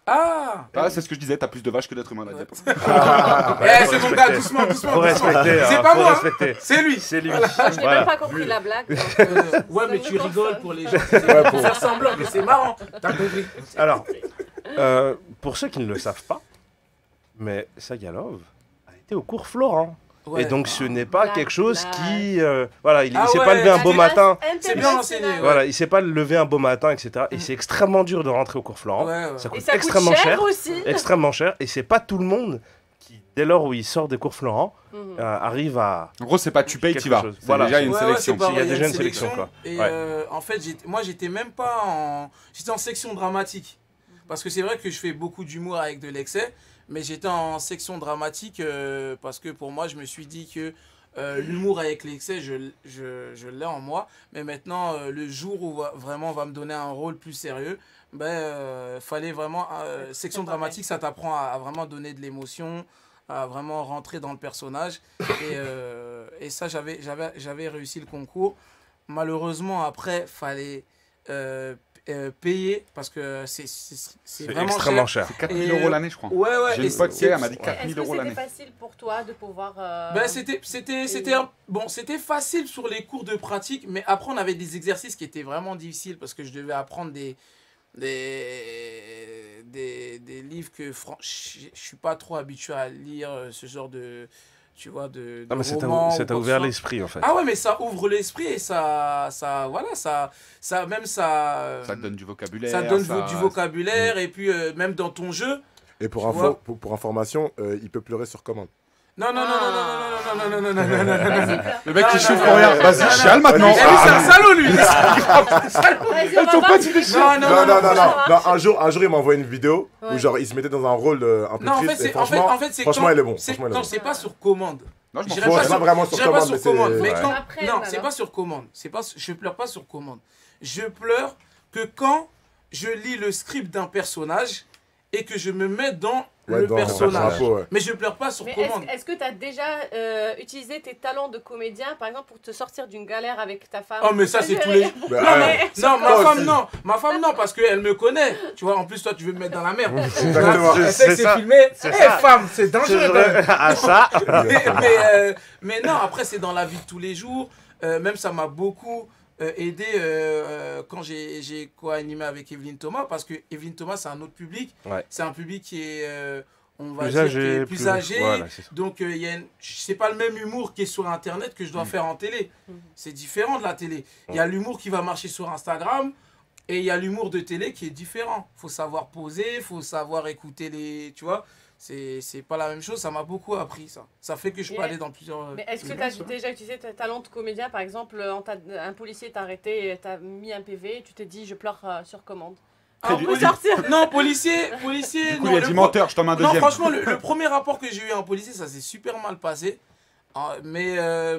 Ah, c'est ce que je disais, t'as plus de vaches que d'êtres humains. C'est mon gars, doucement. Faut respecter. C'est pas moi, c'est lui. Je n'ai même pas compris la blague. Ouais, mais tu rigoles pour les gens. Pour faire semblant, mais c'est marrant. T'as compris. Alors, pour ceux qui ne le savent pas, mais Sagalov a été au cours Florent. Ouais. Et donc ce n'est pas quelque chose qui... voilà, il ne s'est pas levé un beau matin. C'est bien enseigné. Voilà, il ne s'est pas levé un beau matin, etc. Et c'est extrêmement dur de rentrer au cours Florent. Ça coûte extrêmement cher aussi. Extrêmement cher. Et c'est pas tout le monde qui, dès lors où il sort des cours Florent, arrive à... En gros, c'est pas tu payes, tu vas. Voilà. Déjà une sélection. Il y a déjà une sélection. Quoi. Et en fait, moi, j'étais même pas en... J'étais en section dramatique. Parce que c'est vrai que je fais beaucoup d'humour avec de l'excès. Mais j'étais en section dramatique parce que pour moi, je me suis dit que l'humour avec l'excès, je l'ai en moi. Mais maintenant, le jour où vraiment on va me donner un rôle plus sérieux, fallait vraiment... section dramatique, ça t'apprend à vraiment donner de l'émotion, à vraiment rentrer dans le personnage. Et ça, j'avais réussi le concours. Malheureusement, après, fallait... payer parce que c'est vraiment extrêmement cher. C'est 4 000 € l'année, je crois. Ouais. J'ai une pote qui m'a dit 4 000 € l'année. C'était facile pour toi de pouvoir. C'était facile sur les cours de pratique, mais après on avait des exercices qui étaient vraiment difficiles parce que je devais apprendre des livres que je suis pas trop habitué à lire ce genre de. Tu vois, de mais ça t'a ouvert l'esprit, en fait. Ah ouais, mais ça ouvre l'esprit et ça te donne du vocabulaire. Ça donne du vocabulaire et puis même dans ton jeu. Et pour information, il peut pleurer sur commande. Non. Le mec qui chauffe pour rien. Vas-y, chiale maintenant. C'est un salaud, lui. Non. Un jour, il m'a envoyé une vidéo où genre il se mettait dans un rôle un peu triste. Franchement, il est bon. Non, c'est pas sur commande. Non, je m'en fous. C'est pas vraiment sur commande. Non, c'est pas sur commande. Je pleure pas sur commande. Je pleure que quand je lis le script d'un personnage et que je me mets dans le personnage. Mais je pleure pas sur commande. Est-ce que tu as déjà utilisé tes talents de comédien, par exemple, pour te sortir d'une galère avec ta femme? Oh, mais ça, c'est tous les jours. Ma femme, non, parce qu'elle me connaît. Tu vois, en plus, toi, tu veux me mettre dans la merde. Elle sait que c'est filmé. Femme, c'est dangereux. Ça. Mais non, après, c'est dans la vie de tous les jours. Même, ça m'a beaucoup... aidé quand j'ai co-animé avec Evelyne Thomas, parce que Evelyne Thomas c'est un autre public, c'est un public qui est on va dire plus âgé, voilà, donc c'est pas le même humour qui est sur internet que je dois faire en télé, c'est différent de la télé. Il y a l'humour qui va marcher sur Instagram et il y a l'humour de télé qui est différent, faut savoir poser, faut savoir écouter les, tu vois. C'est pas la même chose, ça m'a beaucoup appris ça. Ça fait que je peux aller dans plusieurs... Mais est-ce que tu as déjà utilisé tes talents de comédien? Par exemple, un policier t'a arrêté et t'a mis un PV et tu t'es dit je pleure sur commande. On peut sortir. Non, policier... Du coup, il a dit menteur, je t'en mets un deuxième. Non, franchement, le premier rapport que j'ai eu en policier, ça s'est super mal passé. Non,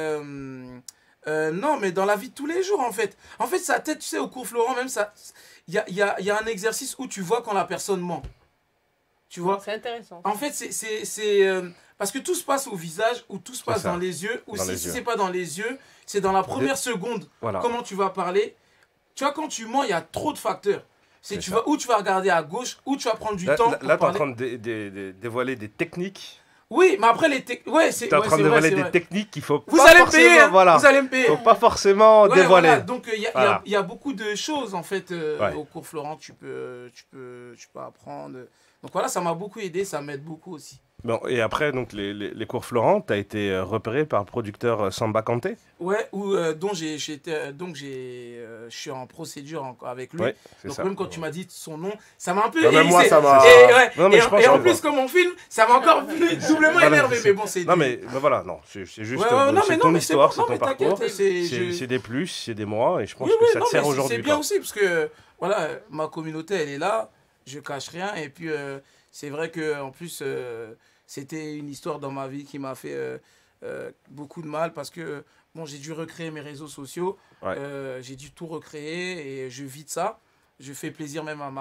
mais dans la vie de tous les jours, en fait. En fait, sa tête, tu sais, au cours Florent, même ça... Il y a un exercice où tu vois quand la personne ment. Tu vois? C'est intéressant. En fait, c'est parce que tout se passe au visage ou tout se passe dans les yeux. Ou si c'est pas dans les yeux, c'est dans la première seconde. Voilà. Comment tu vas parler. Tu vois, quand tu mens, il y a trop de facteurs. Tu vas regarder à gauche, ou tu vas prendre du temps. Là, tu es en train de dévoiler des techniques. Oui, mais après, tu es en train de dévoiler des techniques qu'il faut vous allez me payer, hein, voilà. Vous allez me payer. Faut pas forcément dévoiler. Voilà. Donc, il y a beaucoup de choses, en fait, au cours Florent, tu peux apprendre. Donc voilà, ça m'a beaucoup aidé, ça m'aide beaucoup aussi. Bon, et après, donc, les cours Florent, tu as été repéré par le producteur Samba Kanté? Ouais, je suis en procédure avec lui. Ouais, donc même quand tu m'as dit son nom, ça m'a un peu énervé. Moi, ça m'a... Et en plus, comme on filme, ça m'a encore plus doublement énervé. Mais bon, c'est... Non, mais voilà, non, c'est juste c'est ton histoire, c'est ton parcours. C'est des plus, c'est des moins, et je pense que ça te sert aujourd'hui. C'est bien aussi, parce que voilà, ma communauté, elle est là, je cache rien, et puis c'est vrai qu'en plus... c'était une histoire dans ma vie qui m'a fait beaucoup de mal parce que bon, j'ai dû recréer mes réseaux sociaux, j'ai dû tout recréer et je vis de ça. Je fais plaisir même à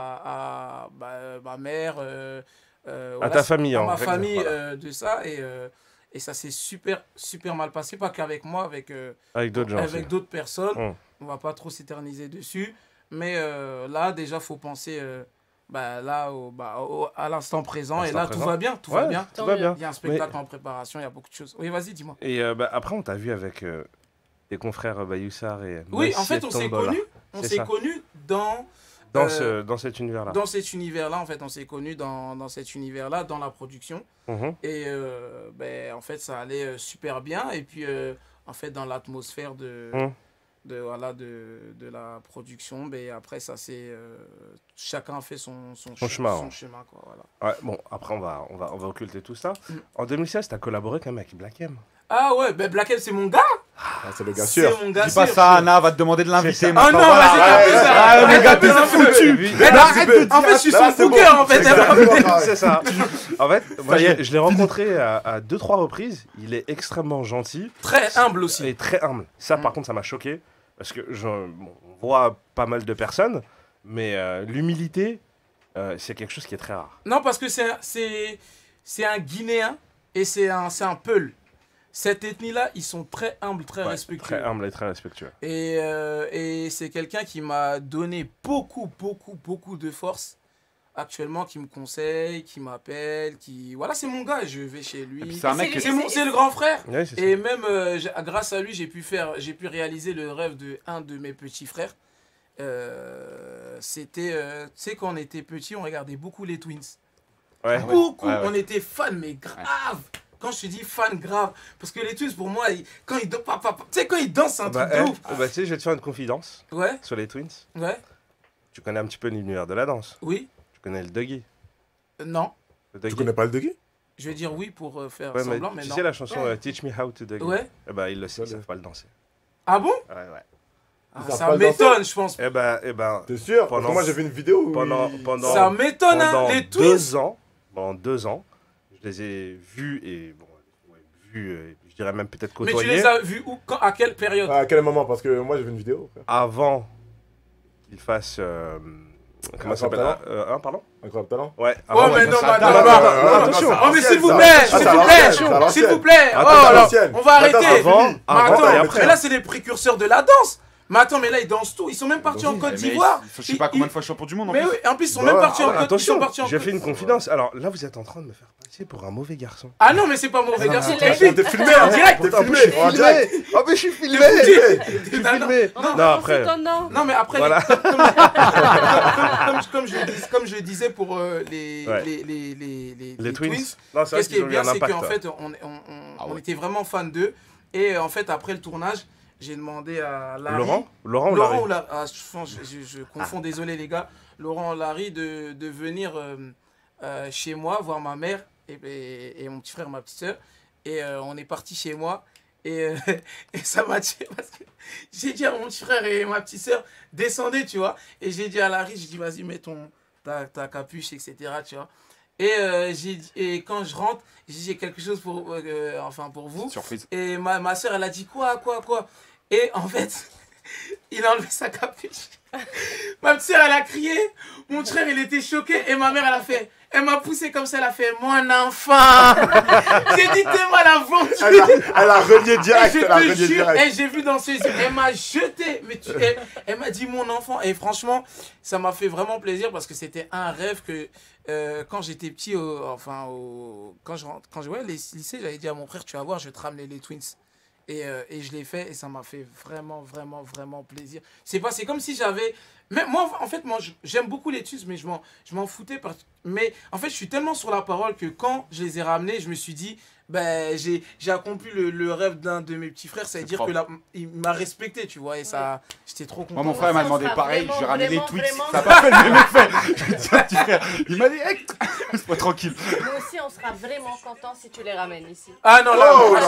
ma mère, à ta famille, à ma famille de ça et ça s'est super mal passé, pas qu'avec moi, avec d'autres gens, avec d'autres personnes. On va pas trop s'éterniser dessus, mais là déjà faut penser bah, là, à l'instant présent, et là, tout va bien, tout va bien. Tout va bien. Il y a un spectacle en préparation, il y a beaucoup de choses. Oui, vas-y, dis-moi. Et après, on t'a vu avec tes confrères Bayoussar et oui, en fait, on s'est connus dans cet univers-là. Dans cet univers-là, en fait, on s'est connus dans cet univers-là, dans la production. Et en fait, ça allait super bien. Et puis, en fait, dans l'atmosphère de la production, après, ça c'est chacun a fait son chemin. Quoi, voilà. Ouais, bon, après, on va occulter tout ça. En 2016, tu as collaboré quand même avec Black M. Ah ouais, Black M, c'est mon gars. C'est le gars sûr. Dis pas ça, Anna va te demander de l'inviter. Ah non, vas-y, le gars, t'es foutu. En fait, je suis son booker, en fait. C'est ça. En fait, moi, je l'ai rencontré à 2-3 reprises. Il est extrêmement gentil. Très humble aussi. Et très humble. Ça, par contre, ça m'a choqué. Parce que on voit pas mal de personnes, mais l'humilité, c'est quelque chose qui est très rare. Non, parce que c'est un Guinéen et c'est un Peul. Cette ethnie-là, ils sont très humbles, très respectueux. Très humbles et très respectueux. Et c'est quelqu'un qui m'a donné beaucoup de force actuellement, qui me conseille, qui m'appelle, Voilà, c'est mon gars, je vais chez lui. C'est le grand frère. Ouais, et même, grâce à lui, j'ai pu réaliser le rêve d'un de mes petits frères. C'était, tu sais, quand on était petits, on regardait beaucoup les Twins. Beaucoup, on était fans, mais grave. Quand je te dis fan grave, parce que les Twins pour moi, quand ils dansent, c'est un truc de ouf. Tu sais, je vais te faire une confidence sur les Twins. Ouais. Tu connais un petit peu l'univers de la danse. Oui. Tu connais le Dougie. Non. Tu connais pas le Dougie? Je vais dire oui pour faire semblant, mais tu non. sais la chanson Teach Me How to Dougie? Ouais. Il le sait, ils savent pas le danser. Ah bon? Ouais. Ça m'étonne, je pense. T'es sûr? Moi j'ai vu une vidéo où ça m'étonne, hein, les Twins. Pendant 2 ans, je les ai vus et je dirais même peut-être côtoyés. Mais tu les as vus où? Quand? À quelle période? À quel moment? Parce que moi j'ai vu une vidéo. Frère. Avant qu'ils fassent... comment ça s'appelle? Pardon? Incroyable Talent? Ouais. Oh mais non, attention. Oh mais s'il vous plaît, on va arrêter. Mais là c'est les précurseurs de la danse. Mais attends, mais là ils dansent tout. Ils sont même partis en Côte d'Ivoire. Je sais pas combien de fois champion du monde en plus. Mais oui, en plus ils sont même partis en Côte d'Ivoire. Attention, j'ai fait une confidence. Alors là vous êtes en train de me faire passer pour un mauvais garçon. Ah non, mais c'est pas mauvais garçon. T'es filmé en direct. Oh mais je suis filmé. Non, après. Non mais après, comme je disais pour les Twins, ce qui est bien c'est qu'en fait on était vraiment fans d'eux. Et en fait après le tournage, j'ai demandé à Larry... Laurent ou Larry? Je confonds, désolé les gars. Laurent ou Larry de venir chez moi voir ma mère et mon petit frère, ma petite soeur. Et on est parti chez moi. Et ça m'a tué parce que j'ai dit à mon petit frère et ma petite soeur, descendez, tu vois. Et j'ai dit à Larry, j'ai dit, vas-y, mets ta capuche, etc., tu vois. Et quand je rentre, j'ai quelque chose pour vous. Surprise. Et ma soeur, elle a dit quoi. Et en fait, il a enlevé sa capuche. Ma petite soeur, elle a crié. Mon frère, il était choqué. Et ma mère, elle m'a poussé comme ça, elle a fait mon enfant. J'ai dit t'es mal avant. Elle a relié direct. Et j'ai vu dans ses yeux, elle m'a jeté. Elle m'a dit mon enfant. Et franchement, ça m'a fait vraiment plaisir parce que c'était un rêve que quand j'étais petit, quand je voyais les lycées, j'avais dit à mon frère, tu vas voir, je vais te ramener les Twins. Et je l'ai fait et ça m'a fait vraiment plaisir. C'est comme si j'avais... Mais moi, en fait, j'aime beaucoup les Twins, mais je m'en foutais. Mais en fait, je suis tellement sur la parole que quand je les ai ramenés, je me suis dit, j'ai accompli le rêve d'un de mes petits frères. Ça veut dire qu'il m'a respecté, tu vois. Et ça, j'étais trop content. Moi, mon frère m'a demandé pareil. J'ai ramené les Twins. Ça n'a pas fait le même effet. Je dis à petit frère, il m'a dit, sois tranquille. Nous aussi, on sera vraiment contents si tu les ramènes ici. Ah non,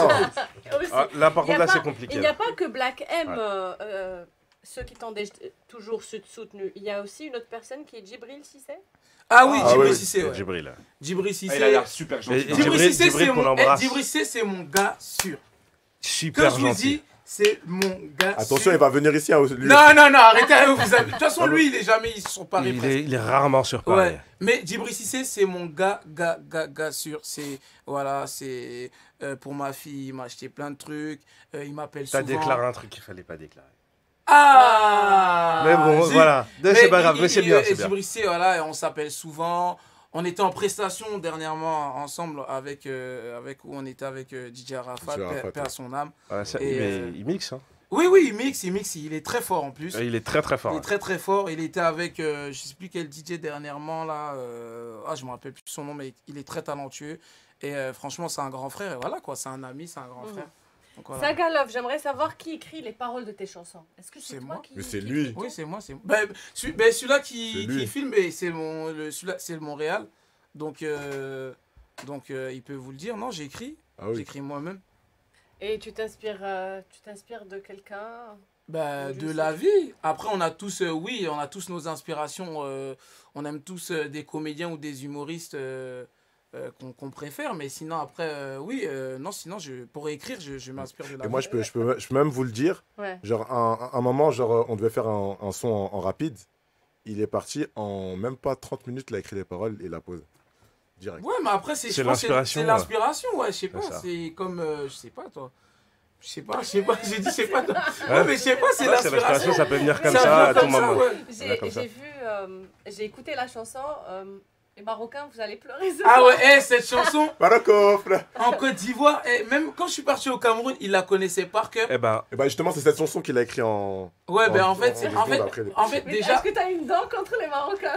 là, par contre, là, c'est compliqué. Il n'y a pas que Black M. Ceux qui t'ont toujours soutenu. Il y a aussi une autre personne qui est Djibril Cissé. Ah oui, Djibril Cissé. Djibril Cissé. Il a l'air super gentil. Djibril Cissé, c'est mon gars sûr. Super gentil. Comme je vous dis, c'est mon gars sûr. Attention, il va venir ici. Non, arrêtez. De toute façon, lui, ils sont pas Paris. Il est rarement sur Paris. Ouais. Mais Djibril Cissé, c'est mon gars sûr. C'est pour ma fille, il m'a acheté plein de trucs. Il m'appelle souvent. T'as déclaré un truc qu'il fallait pas déclarer. Ah! Mais bon, voilà. C'est pas grave, mais c'est bien. Djibril C, voilà, on s'appelle souvent. On était en prestation dernièrement ensemble avec où on était avec DJ Arafat, paix à son âme. Il mixe, hein. Oui, il mixe, il est très fort en plus. Il est très fort. Il est très fort. Il était avec, je sais plus quel DJ dernièrement là. Je me rappelle plus son nom, mais il est très talentueux. Et franchement, c'est un grand frère. Et voilà quoi, c'est un ami, c'est un grand frère. Voilà. Saga Love, j'aimerais savoir qui écrit les paroles de tes chansons. Est-ce que c'est toi qui... Mais c'est lui. Oui, c'est moi. Celui-là qui filme, c'est le Montréal. Donc il peut vous le dire. Non, j'écris. J'écris moi-même. Et tu t'inspires de quelqu'un? De la vie. Après, on a tous nos inspirations. On aime tous des comédiens ou des humoristes qu'on préfère. Mais sinon, après, pour écrire, je m'inspire de la vie. Et moi, je peux même vous le dire. Ouais. Genre, un moment, on devait faire un son en rapide. Il est parti en même pas 30 minutes, il a écrit les paroles et la pose. Direct. Ouais, mais après, c'est l'inspiration. C'est l'inspiration, ouais, je sais pas. C'est comme, je sais pas, toi. Je sais pas, j'ai dit, je sais pas, toi. Ouais, mais je sais pas, c'est l'inspiration. Ça peut venir comme ça à tout moment. J'ai écouté la chanson. Les Marocains, vous allez pleurer. Ah ouais, cette chanson. Marocco, en Côte d'Ivoire, même quand je suis parti au Cameroun, il la connaissait par cœur. Et justement, c'est cette chanson qu'il a écrit en. Ouais, en fait, déjà. Est-ce que t'as une dent contre les Marocains?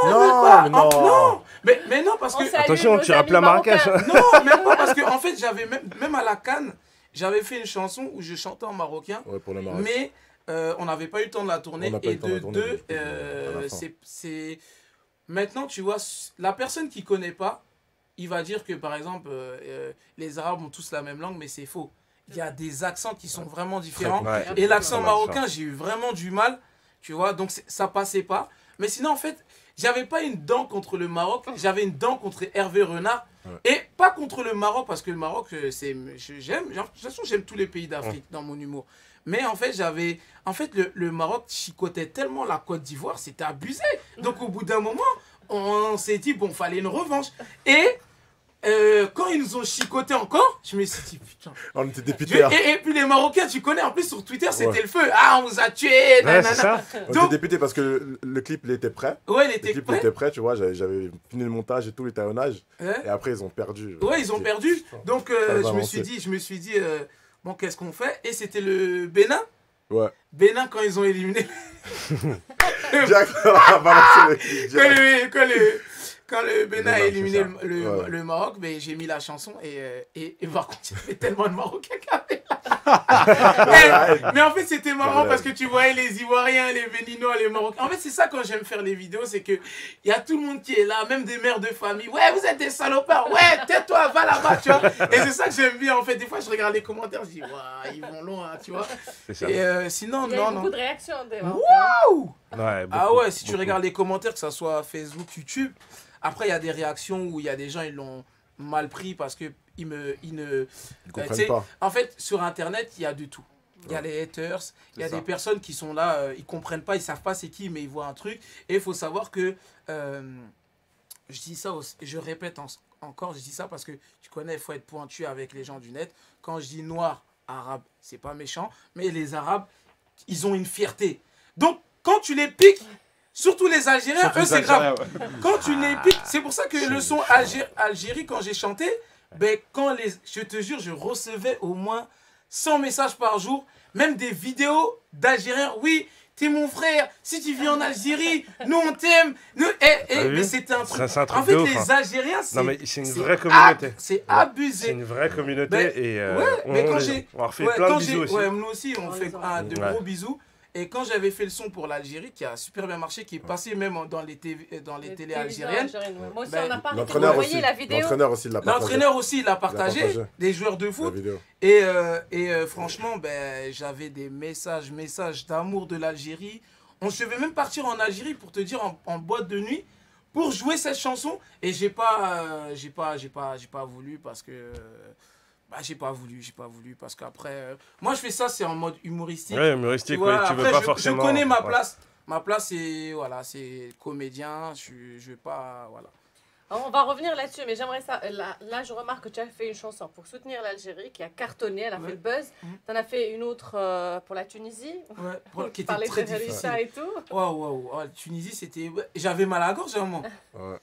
Non. Mais non, parce que. Attention, tu rappelles à Marrakech. Non, même pas, parce que en fait, j'avais même à la Cannes, j'avais fait une chanson où je chantais en marocain. Ouais, pour le Maroc. Mais on n'avait pas eu le temps de la tourner. Et de deux, c'est. Maintenant, tu vois, la personne qui ne connaît pas, il va dire que, par exemple, les Arabes ont tous la même langue, mais c'est faux. Il y a des accents qui sont vraiment différents. Ouais. Et l'accent marocain, j'ai eu vraiment du mal, tu vois, donc ça passait pas. Mais sinon, en fait, j'avais pas une dent contre le Maroc, j'avais une dent contre Hervé Renard. Ouais. Et pas contre le Maroc, parce que le Maroc, j'aime. De toute façon, j'aime tous les pays d'Afrique dans mon humour. Mais en fait, le Maroc chicotait tellement la Côte d'Ivoire, c'était abusé. Donc au bout d'un moment, on s'est dit, bon, fallait une revanche. Et quand ils nous ont chicoté encore, je me suis dit, putain. On était députés. Et puis les Marocains, tu connais, en plus sur Twitter, c'était le feu. Ah, on vous a tués. Ouais, c'est ça. On était députés parce que le clip, il était prêt. Ouais, il était prêt, tu vois. J'avais fini le montage et tout, l'étalonnage. Et après, ils ont perdu. Ouais, ils ont perdu. Donc je me suis dit, bon, qu'est-ce qu'on fait? Et c'était le Bénin. Ouais. Bénin, quand ils ont éliminé. Jack a balancé quand le Bénin a éliminé le Maroc, ben, j'ai mis la chanson et par contre, il y avait tellement de Marocains qui avaient mais en fait, c'était marrant parce que tu voyais les Ivoiriens, les Béninois, les Marocains. En fait, c'est ça quand j'aime faire les vidéos, c'est qu'il y a tout le monde qui est là, même des mères de famille. Ouais, vous êtes des salopards. Ouais, tais-toi, va là-bas, tu vois. Et c'est ça que j'aime bien, en fait. Des fois, je regarde les commentaires, je dis, waouh, ils vont loin, tu vois. Et sinon, il y a beaucoup de réactions. Waouh! Ouais, ah ouais, si tu regardes les commentaires, que ce soit Facebook, YouTube, après, il y a des réactions où il y a des gens, ils l'ont mal pris parce que ils ne comprennent pas. En fait, sur Internet, il y a de tout. Il y a les haters, il y a des personnes qui sont là, ils comprennent pas, ils savent pas c'est qui, mais ils voient un truc. Et il faut savoir que, je dis ça, je répète encore, je dis ça parce que tu connais, il faut être pointu avec les gens du net. Quand je dis noir, arabe, c'est pas méchant, mais les Arabes, ils ont une fierté. Donc, quand tu les piques, surtout les Algériens, eux c'est grave. Ouais. Quand tu les piques, c'est pour ça que le son Algérie, quand j'ai chanté, ben, je te jure, je recevais au moins 100 messages par jour, même des vidéos d'Algériens. Oui, t'es mon frère, si tu vis en Algérie, nous on t'aime. Mais c'était un truc. En fait, les Algériens, c'est une vraie communauté. C'est abusé. C'est une vraie communauté. Ben, et on leur fait plein de bisous aussi. Ouais, nous aussi, on fait de gros bisous. Et quand j'avais fait le son pour l'Algérie, qui a super bien marché, qui est passé même dans les télés algériennes. Moi aussi, on n'a pas envoyé la vidéo. L'entraîneur aussi l'a partagé. Des joueurs de foot. Et franchement, ben, j'avais des messages d'amour de l'Algérie. Je vais même partir en Algérie pour te dire en boîte de nuit pour jouer cette chanson. Et j'ai pas voulu parce que. J'ai pas voulu parce qu'après moi je fais ça, c'est en mode humoristique. Ouais, humoristique, tu veux pas forcément. Je connais ma place. Ma place c'est comédien, je veux pas On va revenir là-dessus, mais j'aimerais ça. Là, je remarque que tu as fait une chanson pour soutenir l'Algérie qui a cartonné, elle a fait le buzz. Tu en as fait une autre pour la Tunisie. Ouais, qui était très difficile. Et tout. Waouh, la Tunisie, c'était. J'avais mal à la gorge à un moment. Ouais.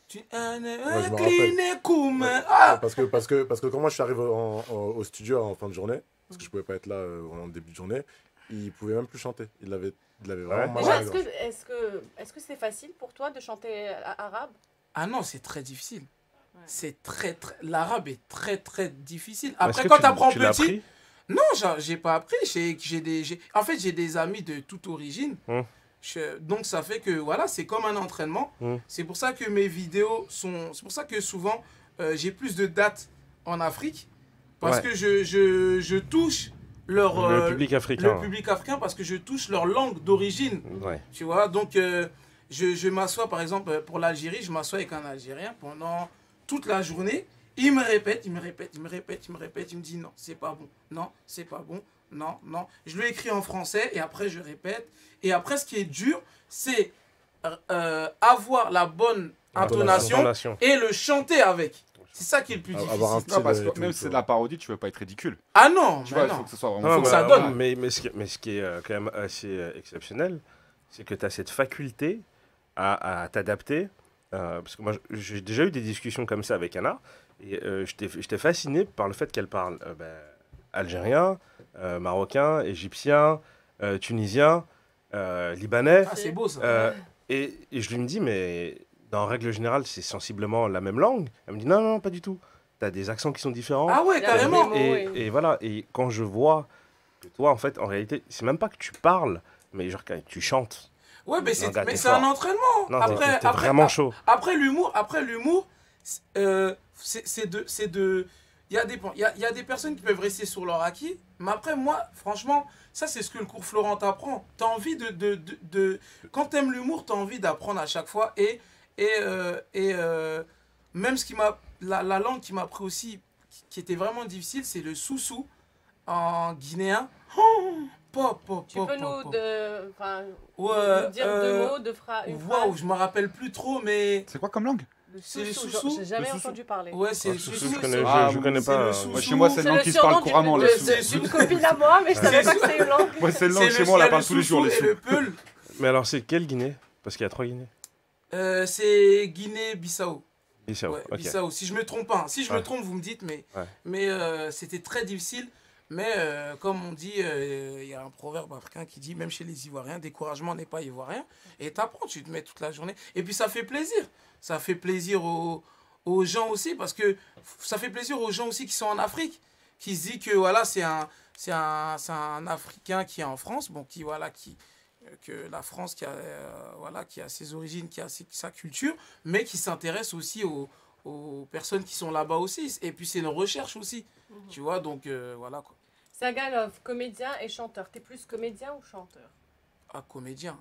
Parce que quand moi je suis arrivé au studio en fin de journée, parce que je pouvais pas être là en début de journée, il pouvait même plus chanter. Il avait vraiment mal à la gorge. Est-ce que c'est facile pour toi de chanter arabe? Ah non, c'est très difficile. Ouais. C'est très. L'arabe est très, très difficile. Après, quand tu apprends petit. Non, j'ai pas appris. En fait, j'ai des amis de toute origine. Donc, ça fait que, voilà, c'est comme un entraînement. C'est pour ça que mes vidéos sont. C'est pour ça que souvent, j'ai plus de dates en Afrique. Parce que je touche le public africain. Le public africain, parce que je touche leur langue d'origine. Ouais. Tu vois, donc. Je m'assois, par exemple, pour l'Algérie, je m'assois avec un Algérien pendant toute la journée. Il me répète, il me dit non, c'est pas bon, non, c'est pas bon, non, non. Je lui écris en français et après je répète. Et après, ce qui est dur, c'est avoir la bonne intonation et le chanter avec. C'est ça qui est le plus difficile. Non, parce que même si c'est de la parodie, tu veux pas être ridicule. Ah non, tu vois, il faut que ce soit vraiment. Faut que ça donne. Mais ce qui est quand même assez exceptionnel, c'est que tu as cette faculté à t'adapter. Parce que moi, j'ai déjà eu des discussions comme ça avec Anna. Et j'étais fasciné par le fait qu'elle parle algérien, marocain, égyptien, tunisien, libanais. Ah, c'est beau ça. Et je lui me dis, mais en règle générale, c'est sensiblement la même langue. Elle me dit, non, non, pas du tout. Tu as des accents qui sont différents. Ah ouais, carrément. Et voilà. Et quand je vois que toi, en fait, en réalité, c'est même pas que tu parles, mais genre tu chantes. Ouais, mais c'est un entraînement. Non, après, vraiment chaud. Après l'humour, c'est de. Il y a des personnes qui peuvent rester sur leur acquis, mais après, moi, franchement, ça, c'est ce que le cours Florent t'apprend. Tu as envie quand tu aimes l'humour, tu as envie d'apprendre à chaque fois. Et même ce qui m'a. La langue qui m'a appris aussi, qui était vraiment difficile, c'est le soussou en guinéen. Tu peux nous dire deux mots de phrase. Waouh, je me rappelle plus trop, mais. C'est quoi comme langue? C'est les soussous. J'ai jamais entendu parler. Ouais, c'est les soussous. Je connais pas. Chez moi, c'est une langue qui se parle couramment. C'est une copine à moi, mais je savais pas que c'est une langue. Moi, c'est une langue chez moi, on la parle tous les jours. Et le peul. Mais alors, c'est quelle Guinée? Parce qu'il y a 3 Guinées. C'est Guinée-Bissau. Bissau, si je me trompe pas. Si je me trompe, vous me dites, mais c'était très difficile. Mais comme on dit, il y a un proverbe africain qui dit, même chez les Ivoiriens, découragement n'est pas ivoirien. Et t'apprends, tu te mets toute la journée. Et puis ça fait plaisir. Ça fait plaisir aux gens aussi, parce que ça fait plaisir aux gens aussi qui sont en Afrique, qui se disent que voilà, c'est un Africain qui est en France, bon, que la France qui a ses origines, qui a sa culture, mais qui s'intéresse aussi aux personnes qui sont là-bas aussi. Et puis c'est une recherche aussi, tu vois, donc voilà quoi. Sagalov, comédien et chanteur. T'es plus comédien ou chanteur? Ah, comédien.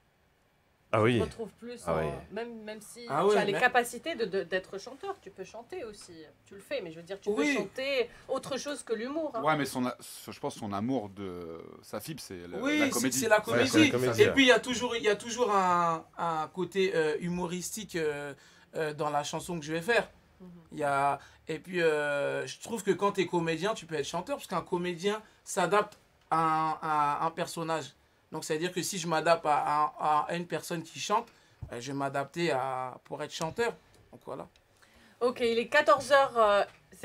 Ah oui. Tu te retrouves plus, même si tu as les capacités d'être chanteur, tu peux chanter aussi. Tu le fais, mais je veux dire, tu peux chanter autre chose que l'humour. Hein. Ouais, mais je pense son amour de sa fibre, c'est la comédie. C'est la comédie. Et puis, il y a toujours un côté humoristique dans la chanson que je vais faire. Et puis, je trouve que quand tu es comédien, tu peux être chanteur, parce qu'un comédien s'adapte à un personnage. Donc, c'est-à-dire que si je m'adapte à une personne qui chante, je vais m'adapter pour être chanteur. Donc, voilà. Ok, il est 14h01.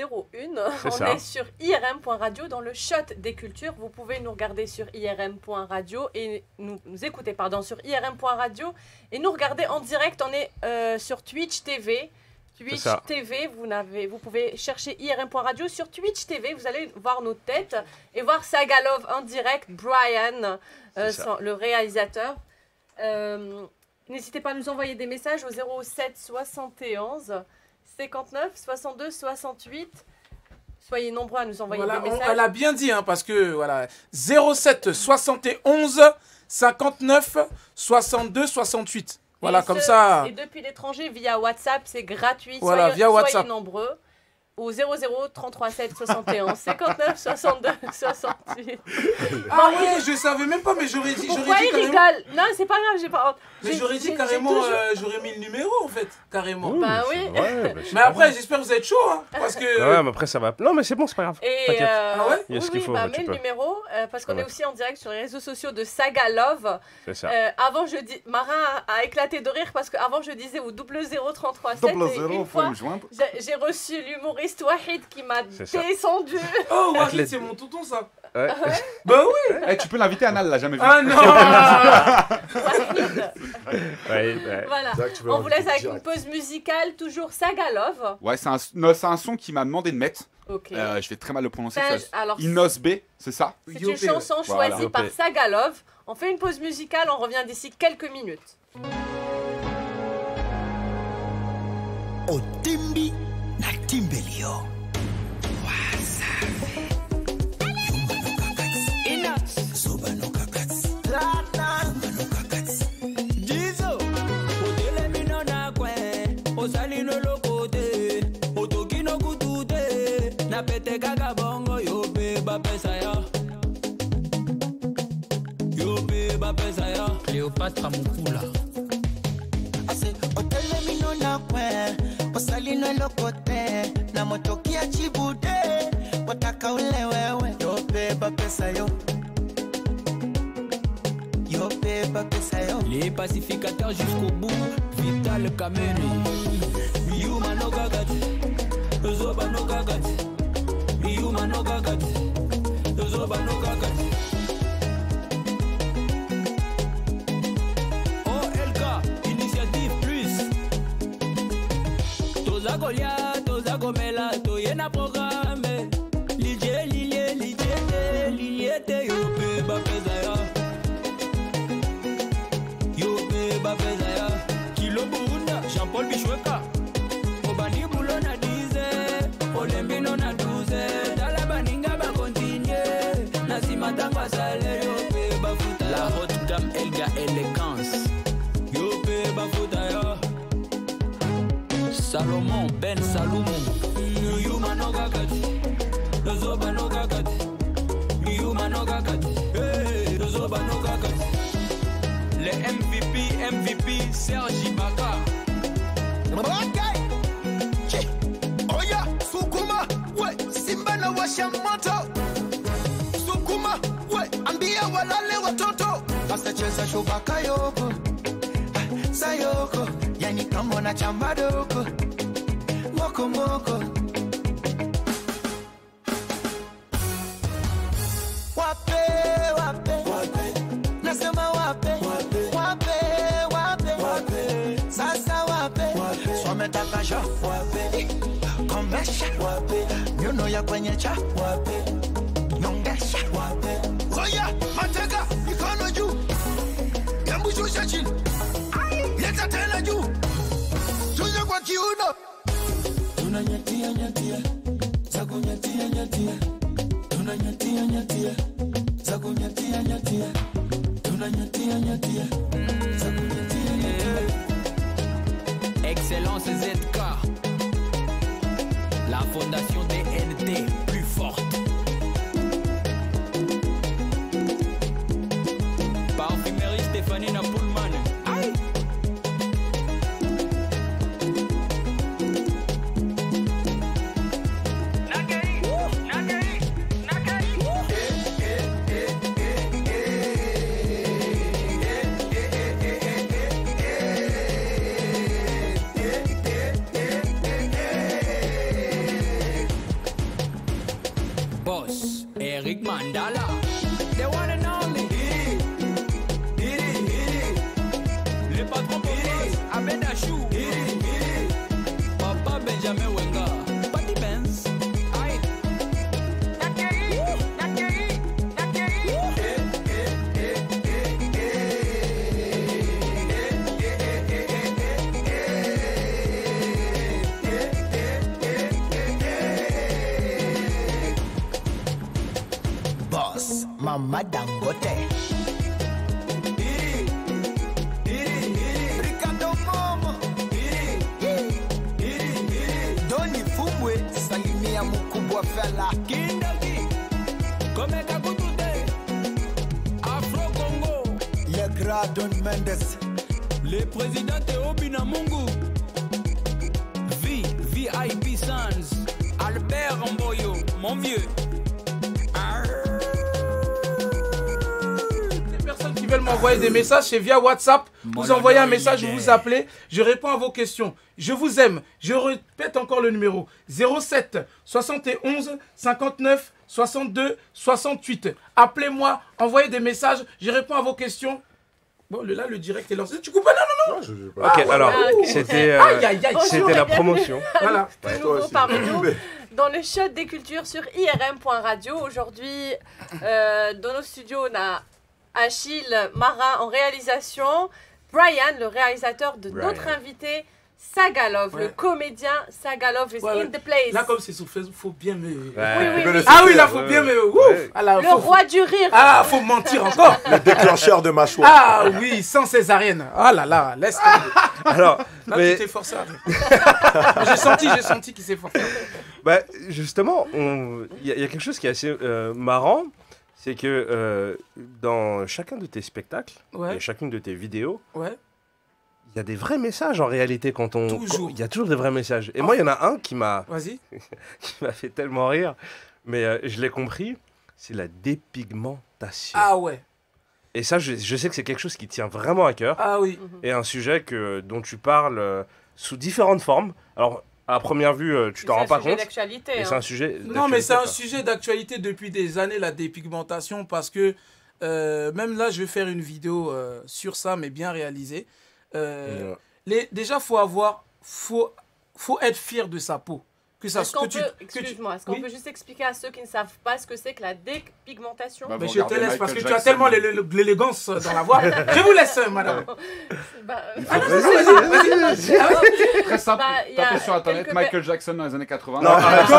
On est sur IRM.radio dans le shot des cultures. Vous pouvez nous regarder sur IRM.radio et nous écouter sur IRM.radio et nous regarder en direct. On est sur Twitch TV. Twitch TV, vous pouvez chercher IRM.radio sur Twitch TV, vous allez voir nos têtes et voir Sagalov en direct, Brian, le réalisateur. N'hésitez pas à nous envoyer des messages au 07 71 59 62 68. Soyez nombreux à nous envoyer des messages. Elle a bien dit, parce que voilà, 07 71 59 62 68. Voilà, comme ça. Et depuis l'étranger, via WhatsApp, c'est gratuit. Voilà, via WhatsApp. Soyez nombreux. au 00 33 7 71 59 62 68. Ah ouais, je savais même pas, mais j'aurais dit. Pourquoi il rigole? Non, c'est pas grave, j'ai pas. Mais j'aurais dit carrément, j'aurais mis le numéro en fait, carrément. Bah oui. Mais après, j'espère que vous êtes chaud, hein, parce que. Ouais, mais après ça va. Non, mais c'est bon, c'est pas grave. T'inquiète. Ah ouais? Il y a ce qu'il faut. Bah mets le numéro, parce qu'on est aussi en direct sur les réseaux sociaux de Saga Love. C'est ça. Avant, Marin a éclaté de rire parce qu'avant, je disais au 0033 7. Une fois, j'ai reçu l'humoriste Wahid qui m'a descendu. Oh, Wahid, c'est mon tonton, ça. Ouais. Bah oui. Hey, tu peux l'inviter à Nal, l'a jamais vu. Ah non. Voilà. On vous laisse avec une pause musicale, toujours Saga Love. Ouais, c'est un son qui m'a demandé de mettre. Okay. Je vais très mal le prononcer. Alors, Inos B, c'est ça? C'est une chanson choisie par Saga Love. On fait une pause musicale, on revient d'ici quelques minutes. Otimbi na timbelio. Pete gaga bongo yo be ba pesa ya. Yo be ba pesa ya. Cléopâtre Mukula. Ase otele mino na kwe. Osali no lokote. Na motokia chibude. Wataka ule wewe. Yo be ba pesa yo. Yo be ba pesa yo. Les pacificateurs jusqu'au bout. Vital Kameni. Yuma no gagati. Zoba no gagati. Yuma no gagati, Zoba no gagati. OLK, initiative plus. Toza Golia, Toza Gomela, Toyena programme. Lilie, te yope bapezaya. Yope bapezaya. Kilo Burunda, Jean-Paul Bichweka. Obani Boulona dize, Olembino na douze. La haute gamme Elga élégance. Yope bafuta yo. Salomon Ben Salomon. Yuma no gagati. Zoba no gagati. Yuma no gagati. Zoba no gagati. Les MVP Sergi Baka. Okay. Oya Sukuma. Ouais, Simba na washa moto. Sukuma. Ouais, ambia walale watoto. Basta cheza shubaka yoko. Sayoko. Yani kama na chamba doko. Moko moko. Wape. Nasema wape. Sasa wape. Swametaka sha. Komesha. Nyuno ya kwenye cha. Nyongesha. Oya, mateka, mikono juu. Yambu shusha chini. Leta tena juu. Tuje kwa kiuno. Tunanyatia. Zago nyatia. Tunanyatia. Zago nyatia. Tunanyatia. Zago nyatia. Excellence ZK. La fondation DNT plus forte. Parfumerie Stéphanie Napoulman. Aïe. Boss Eric Mandala. The one and only. Le patron Boss Abedachou. Papa Benjamin Wenga. Patty Benz. Aïe. Boss Mama Dangote. Ricardo Momo. Doni Fumwe. Sali Lala. Kindaki, Komeka Kutute, Afro Congo, le grand Don Mendes, le président Théo Binamungu, VIP Sans, Albert Mboyo, mon vieux. Qui veulent m'envoyer des messages, c'est via WhatsApp. Vous envoyez un message, vous vous appelez, je réponds à vos questions. Je vous aime. Je répète encore le numéro 07 71 59 62 68. Appelez-moi, envoyez des messages, je réponds à vos questions. Bon, là, le direct est lancé. Tu coupes pas? Non. Ok, alors, c'était la promotion. Voilà. De nouveau parmi nous, dans le shot des cultures sur IRM.radio. Aujourd'hui, dans nos studios, on a Achille Marin en réalisation, Brian, le réalisateur de notre invité, Sagalov, le comédien Sagalov is in the place. Là, comme c'est sur Facebook, faut bien me... Oui. Ah oui, là, faut bien me... Le roi du rire. Ah, faut mentir encore. Le déclencheur de mâchoire. Ah oui, sans césarienne. Ah là là, laisse tomber. Alors, là, tu t'es forcé. J'ai senti qu'il s'est forcé. Bah, justement, il y a quelque chose qui est assez marrant. C'est que dans chacun de tes spectacles et chacune de tes vidéos, il y a des vrais messages en réalité il y a toujours des vrais messages. Et moi, il y en a un qui m'a fait tellement rire, mais je l'ai compris, c'est la dépigmentation. Ah ouais. Et ça, je sais que c'est quelque chose qui tient vraiment à cœur. Ah oui. Et un sujet dont tu parles sous différentes formes. Alors, à première vue, tu t'en rends pas compte. C'est un sujet d'actualité. Non, mais c'est un sujet d'actualité depuis des années, la dépigmentation, parce que même là, je vais faire une vidéo sur ça, mais bien réalisée. Déjà, faut être fier de sa peau. Excuse-moi, est-ce qu'on peut juste expliquer à ceux qui ne savent pas ce que c'est que la dépigmentation? Mais je te laisse parce que tu as tellement l'élégance dans la voix. Je vous laisse, madame. Vas-y. Très simple. Tapez sur internet Michael Jackson dans les années 80. Non,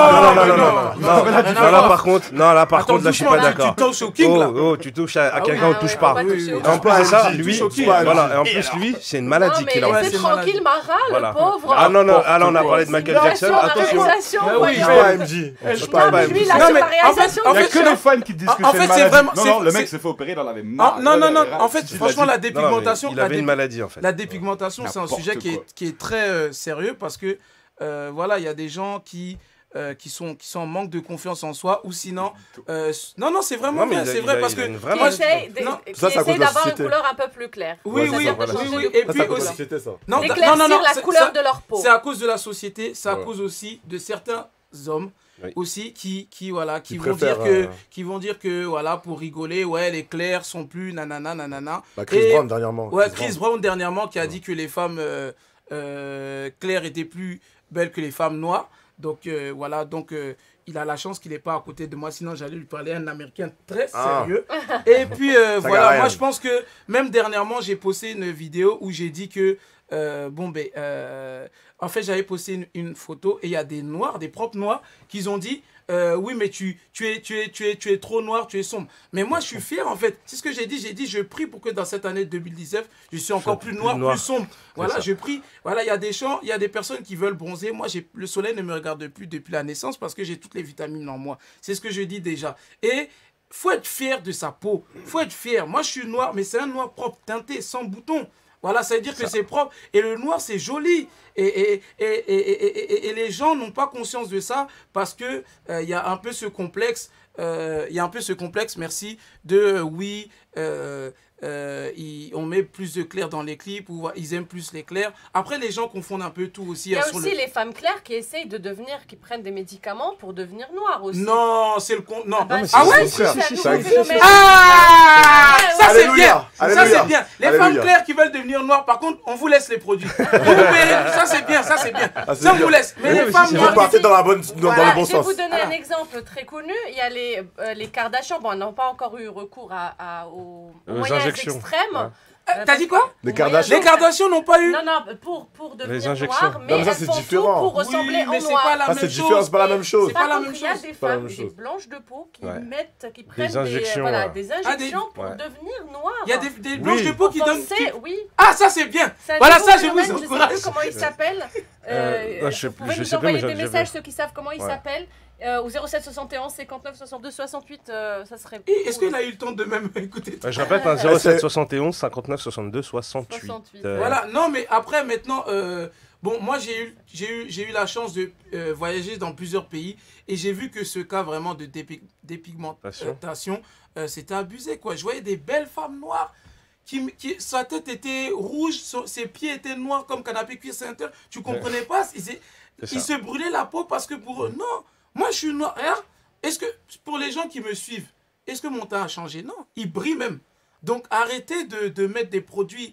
là par contre, là je suis pas d'accord. Tu touches au king là. Oh, tu touches à quelqu'un, on touche pas. En plus de ça, lui, voilà, en plus lui, c'est une maladie qu'il a. C'est tranquille, Mara, le pauvre. Ah non, là on a parlé de Michael Jackson. Attention. Oui, pas MJ. Lui, là, c'est la réalisation. Il n'y a que les fans qui disent que c'est une maladie. Non, le mec s'est fait opérer, il en avait marre. Non. En fait, franchement, la dépigmentation... Il avait une maladie, en fait. La dépigmentation, c'est un sujet qui est très sérieux parce que, voilà, il y a des gens qui sont en manque de confiance en soi ou sinon... Non, c'est vraiment bien, c'est vrai parce que... Qui essaye d'avoir une couleur un peu plus claire. Oui. Et puis aussi... D'éclaircir la couleur de leur peau. C'est à cause de la société, c'est à cause aussi de certains hommes aussi qui vont dire que voilà, pour rigoler, les clairs sont plus nanana. Chris Brown dernièrement. Chris Brown dernièrement qui a dit que les femmes claires étaient plus belles que les femmes noires. Donc voilà, il a la chance qu'il n'est pas à côté de moi, sinon j'allais lui parler un Américain très sérieux. Et puis voilà, moi je pense que même dernièrement j'ai posté une vidéo où j'ai dit que en fait j'avais posté une photo et il y a des noirs, des propres noirs qui ont dit oui mais tu es trop noir, tu es sombre. Mais moi je suis fier en fait, c'est ce que j'ai dit, je prie pour que dans cette année 2019 je suis encore plus noir, plus sombre. Voilà, je prie. Voilà, il y a des gens, il y a des personnes qui veulent bronzer. Moi le soleil ne me regarde plus depuis la naissance parce que j'ai toutes les vitamines en moi. C'est ce que je dis déjà. Et faut être fier de sa peau, faut être fier. Moi je suis noir mais c'est un noir propre, teinté, sans boutons. Voilà, ça veut dire que c'est propre. Et le noir, c'est joli. Et les gens n'ont pas conscience de ça parce que y a un peu ce complexe. Merci, de on met plus de clair dans les clips ou ils aiment plus les clairs. Après, les gens confondent un peu tout aussi. Il y a aussi les femmes claires qui essayent de devenir, qui prennent des médicaments pour devenir noires aussi. Non, c'est le con. Non. ouais, ça c'est bien. Ça c'est bien. Les femmes claires qui veulent devenir noires, par contre, on vous laisse les produits. Ça c'est bien, ça on vous laisse. Mais les femmes noires, vous partez dans le bon sens. Je vais vous donner un exemple très connu. Il y a les Kardashians. Bon, on n'a pas encore eu recours aux moyens extrêmes. T'as dit quoi? Les Kardashians. Les Kardashians n'ont pas eu. Non, pour devenir noir, mais elles font tout pour ressembler en noir. C'est différent, c'est pas la même chose. C'est pas la même chose. Il y a des femmes blanches de peau qui prennent des injections pour devenir noires. Il y a des blanches de peau qui donnent. Oui. Ah, ça c'est bien. Voilà, ça je vous encourage. Je sais plus comment il s'appelle. Vous pouvez nous envoyer des messages, ceux qui savent comment il s'appelle. Ou 07 71 59 62 68, ça serait... Est-ce qu'il a eu le temps de même écouter je répète, 07 71 59 62 68. Voilà, non mais après maintenant, bon moi j'ai eu la chance de voyager dans plusieurs pays et j'ai vu que ce cas vraiment de dépigmentation, c'était abusé quoi. Je voyais des belles femmes noires sa tête était rouge, ses pieds étaient noirs comme canapé cuir ceinture, tu comprenais pas, ils se brûlaient la peau parce que pour eux, non. Moi, je suis noir. Est-ce que, pour les gens qui me suivent, est-ce que mon teint a changé? Non, il brille même. Donc, arrêtez de mettre des produits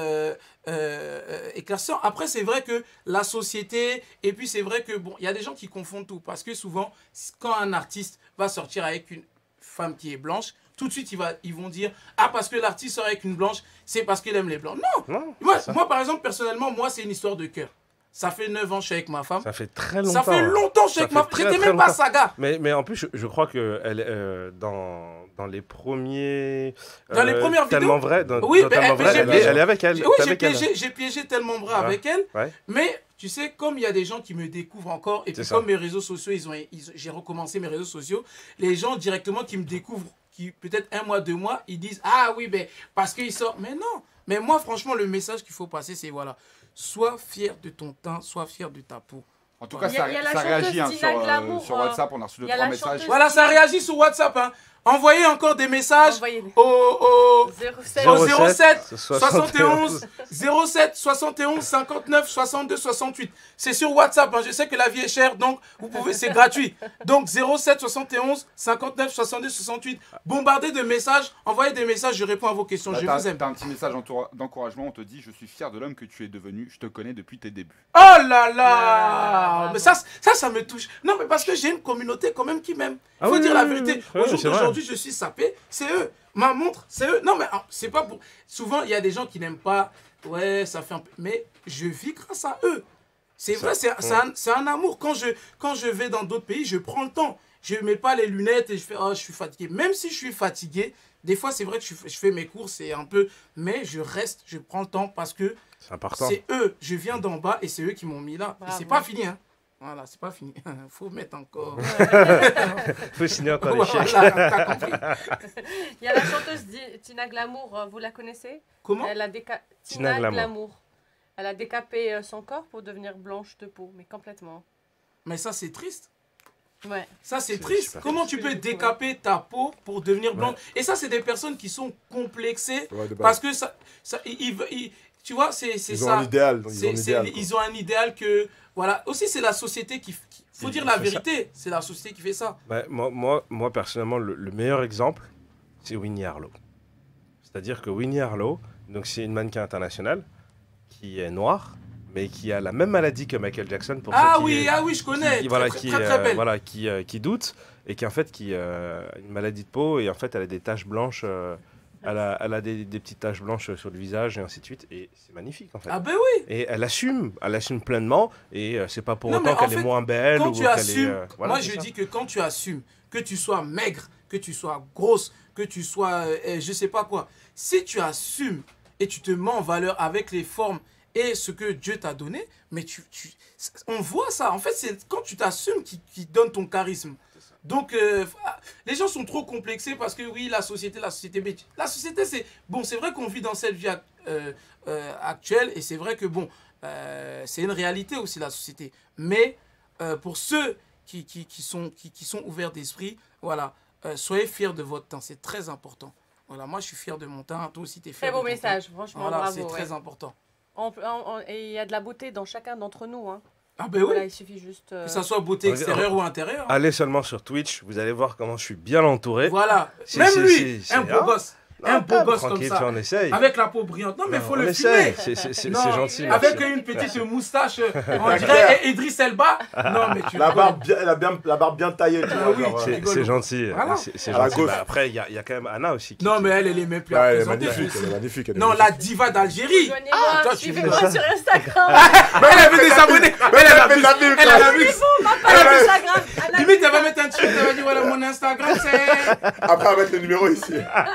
éclaircissants. Après, c'est vrai que la société, et puis c'est vrai que, bon, il y a des gens qui confondent tout. Parce que souvent, quand un artiste va sortir avec une femme qui est blanche, tout de suite, ils vont dire « Ah, parce que l'artiste sort avec une blanche, c'est parce qu'il aime les blancs. » Non, moi, par exemple, personnellement, moi, c'est une histoire de cœur. Ça fait 9 ans que je suis avec ma femme. Ça fait très longtemps. Ça fait longtemps que je suis avec ma femme. J'étais même pas saga. Mais en plus, je crois que dans les premiers... Dans les premières Tellement vidéos. Vrai, oui, elle est avec elle. Oui, j'ai piégé Tellement Vrai avec elle. Ouais. Mais tu sais, comme il y a des gens qui me découvrent encore, et puis comme mes réseaux sociaux, j'ai recommencé mes réseaux sociaux, les gens directement qui me découvrent, qui peut-être 1 mois, 2 mois, ils disent « Ah oui, ben, parce qu'il sort. » Mais non. Mais moi, franchement, le message qu'il faut passer, c'est voilà. Sois fier de ton teint, sois fier de ta peau. En tout cas, ça réagit sur WhatsApp, on a reçu 2-3 messages. Voilà, ça réagit sur WhatsApp. Hein. Envoyez encore des messages au 07 71 07 71 59 62 68. C'est sur WhatsApp. Hein. Je sais que la vie est chère, donc vous pouvez, c'est gratuit. Donc 07 71 59 62 68. Bombardez de messages, envoyez des messages, je réponds à vos questions. Je vous aime. T'as un petit message d'encouragement, on te dit « Je suis fier de l'homme que tu es devenu, je te connais depuis tes débuts. » Oh là là. Mais ça me touche. Non, mais parce que j'ai une communauté quand même qui m'aime. Il faut dire la vérité. Au jour d'aujourd'hui, je suis sapé, c'est eux. Ma montre, c'est eux. Non, mais c'est pas pour... Souvent, il y a des gens qui n'aiment pas. Ouais, ça fait un peu... Mais je vis grâce à eux. C'est vrai, c'est un amour. Quand je vais dans d'autres pays, je prends le temps. Je ne mets pas les lunettes et je fais « Oh, je suis fatigué ». Même si je suis fatigué, des fois, c'est vrai que je fais mes courses et un peu... Mais je reste, je prends le temps parce que c'est eux. Je viens d'en bas et c'est eux qui m'ont mis là. Et c'est pas fini, hein. Voilà, c'est pas fini. Faut mettre encore. Faut signer encore les chèques. T'as compris. Il y a la chanteuse Tina Glamour, vous la connaissez? Comment? Tina Glamour. Elle a décapé son corps pour devenir blanche de peau, mais complètement. Mais ça, c'est triste. Ouais. Ça, c'est triste. Comment tu peux décaper ta peau pour devenir blanche? Et ça, c'est des personnes qui sont complexées parce que tu vois, c'est ça. Ils ont un idéal. Ils ont un idéal que... Voilà. Aussi, c'est la société qui... faut dire la vérité. C'est la société qui fait ça. Ouais, moi personnellement, le meilleur exemple, c'est Winnie Harlow. C'est-à-dire que Winnie Harlow, c'est une mannequin internationale qui est noire, mais qui a la même maladie que Michael Jackson. Pour oui, je connais. Qui doute, et qui en fait a une maladie de peau, et en fait elle a des taches blanches... Elle a des petites taches blanches sur le visage et ainsi de suite, et c'est magnifique en fait. Ah ben oui. Et elle assume pleinement, et c'est pas pour autant qu'elle est moins belle. Quand tu assumes, moi je dis que quand tu assumes, que tu sois maigre, que tu sois grosse, que tu sois je sais pas quoi, si tu assumes et tu te mets en valeur avec les formes et ce que Dieu t'a donné, mais on voit ça. En fait, c'est quand tu t'assumes qui donne ton charisme. Donc, les gens sont trop complexés parce que oui, la société, c'est... Bon, c'est vrai qu'on vit dans cette vie actuelle et c'est vrai que bon, c'est une réalité aussi, la société. Mais pour ceux qui sont ouverts d'esprit, voilà, soyez fiers de votre teint, c'est très important. Voilà, moi je suis fier de mon teint, toi aussi tu es fier de ton teint. Très beau message, franchement, voilà, bravo. C'est très important. Et il y a de la beauté dans chacun d'entre nous, hein. Ah ben oui. Voilà, il suffit juste... Que ça soit beauté extérieure ou intérieure. Allez seulement sur Twitch, vous allez voir comment je suis bien entouré. Voilà, même lui, un beau gosse. Un beau gosse comme ça. On essaye. Avec la peau brillante. Non, mais il faut le filmer. C'est gentil. Avec une petite moustache, on dirait Idriss Elba. Non, mais tu la barbe bien taillée. C'est gentil. Voilà. C'est gentil. Après, il y a quand même Anna aussi. Non, mais elle est même plus à présenter. Elle est magnifique. Non, la diva d'Algérie. Toi, tu fais quoi sur Instagram? Mais elle avait des abonnés. Elle a vu. Limite, elle va mettre un truc. Elle va dire voilà, mon Instagram, c'est. Après, elle va mettre le numéro ici.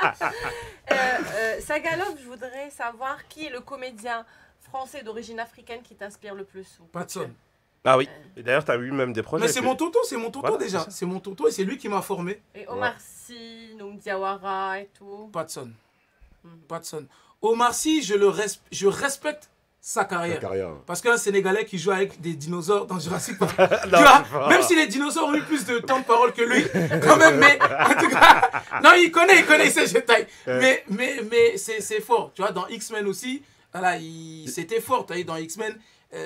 Sagalov, je voudrais savoir qui est le comédien français d'origine africaine qui t'inspire le plus. Patson. Ah oui. Et d'ailleurs, tu as eu même des projets. Mais c'est mon tonton voilà, déjà. C'est mon tonton et c'est lui qui m'a formé. Et Omar Sy, Noum Diawara et tout. Pas de son. Pas de son. Omar Sy, je respecte sa carrière. Parce qu'un Sénégalais qui joue avec des dinosaures dans Jurassic Park, tu vois, même si les dinosaures ont eu plus de temps de parole que lui, quand même, mais en tout cas, non, il connaît ses détails. Mais c'est fort, tu vois, dans X-Men aussi, voilà, c'était fort, tu vois, dans X-Men.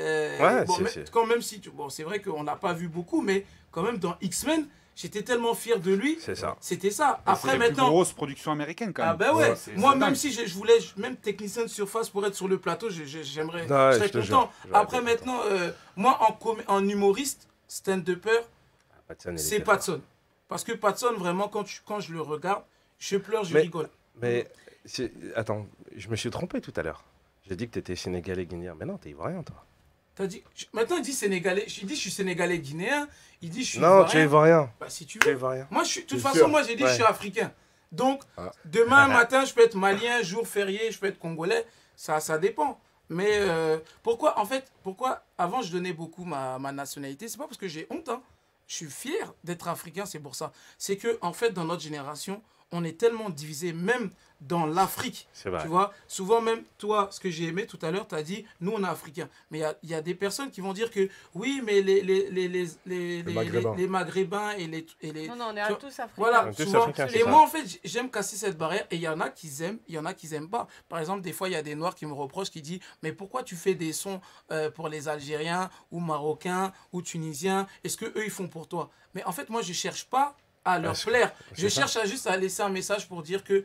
Quand même si, c'est vrai qu'on n'a pas vu beaucoup, mais quand même dans X-Men, j'étais tellement fier de lui. C'est ça. C'était ça. Après, c'est maintenant. C'est la plus grosse production américaine quand même. Ah ben ouais. Moi, même si je voulais, même technicien de surface pour être sur le plateau, j'aimerais. Je serais content. Après, maintenant, moi, en humoriste, stand-upper, c'est Patson. Parce que Patson, vraiment, quand je le regarde, je pleure, je rigole. Mais, attends, je me suis trompé tout à l'heure. J'ai dit que tu étais sénégalais guinéen. Mais non, t'es ivoirien, toi. Maintenant, il dit sénégalais. Il dit je suis sénégalais guinéen. Il dit je suis ivoirien. Non, tu es ivoirien. Bah, si tu veux. Moi, de toute façon, moi, j'ai dit je suis africain. Donc, demain matin, je peux être malien, jour férié, je peux être congolais. Ça dépend. Mais pourquoi avant, je donnais beaucoup ma nationalité. C'est pas parce que j'ai honte. Hein. Je suis fier d'être africain, c'est pour ça. C'est que, en fait, dans notre génération, on est tellement divisé, même dans l'Afrique. Tu vois, souvent même, toi, ce que j'ai aimé tout à l'heure, tu as dit, nous, on est africains. Mais il y a des personnes qui vont dire que, oui, mais les Maghrébins et les... Non, on est tous africains. Voilà, souvent. Et moi, en fait, j'aime casser cette barrière. Et il y en a qui aiment, il y en a qui n'aiment pas. Par exemple, des fois, il y a des Noirs qui me reprochent, qui disent, mais pourquoi tu fais des sons pour les Algériens ou Marocains ou Tunisiens? Est-ce qu'eux, ils font pour toi? Mais en fait, moi, je ne cherche pas à leur plaire. Je cherche juste à laisser un message pour dire que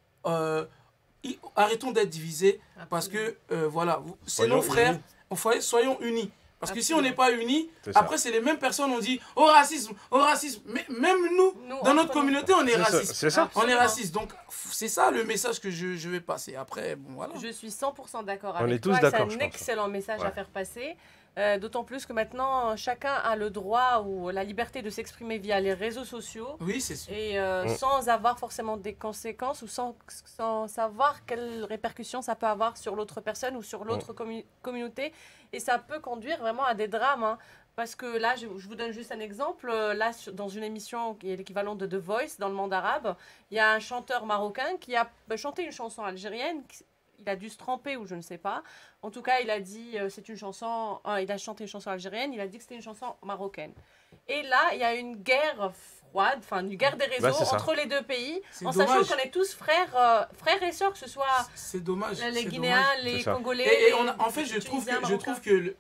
arrêtons d'être divisés. Parce que, voilà, c'est nos frères. Soyons unis. Parce que si on n'est pas unis, après, c'est les mêmes personnes, on dit « Oh, racisme, oh, racisme ». Mais même nous, dans notre communauté, on est raciste. C'est ça. On est raciste. Donc, c'est ça le message que je vais passer. Après, bon, voilà. Je suis 100% d'accord avec toi. C'est un excellent message à faire passer. D'autant plus que maintenant, chacun a le droit ou la liberté de s'exprimer via les réseaux sociaux. Oui, c'est sûr. Et sans avoir forcément des conséquences ou sans savoir quelles répercussions ça peut avoir sur l'autre personne ou sur l'autre communauté. Et ça peut conduire vraiment à des drames. Hein. Parce que là, je vous donne juste un exemple. Là, dans une émission qui est l'équivalent de The Voice dans le monde arabe, il y a un chanteur marocain qui a chanté une chanson algérienne. Il a dû se tromper ou je ne sais pas. En tout cas, il a dit c'est une chanson. Il a chanté une chanson algérienne. Il a dit que c'était une chanson marocaine. Et là, il y a une guerre froide, enfin une guerre des réseaux entre les deux pays, en sachant qu'on est tous frères et sœurs, que ce soit les Guinéens, les Congolais. Et en fait, je trouve que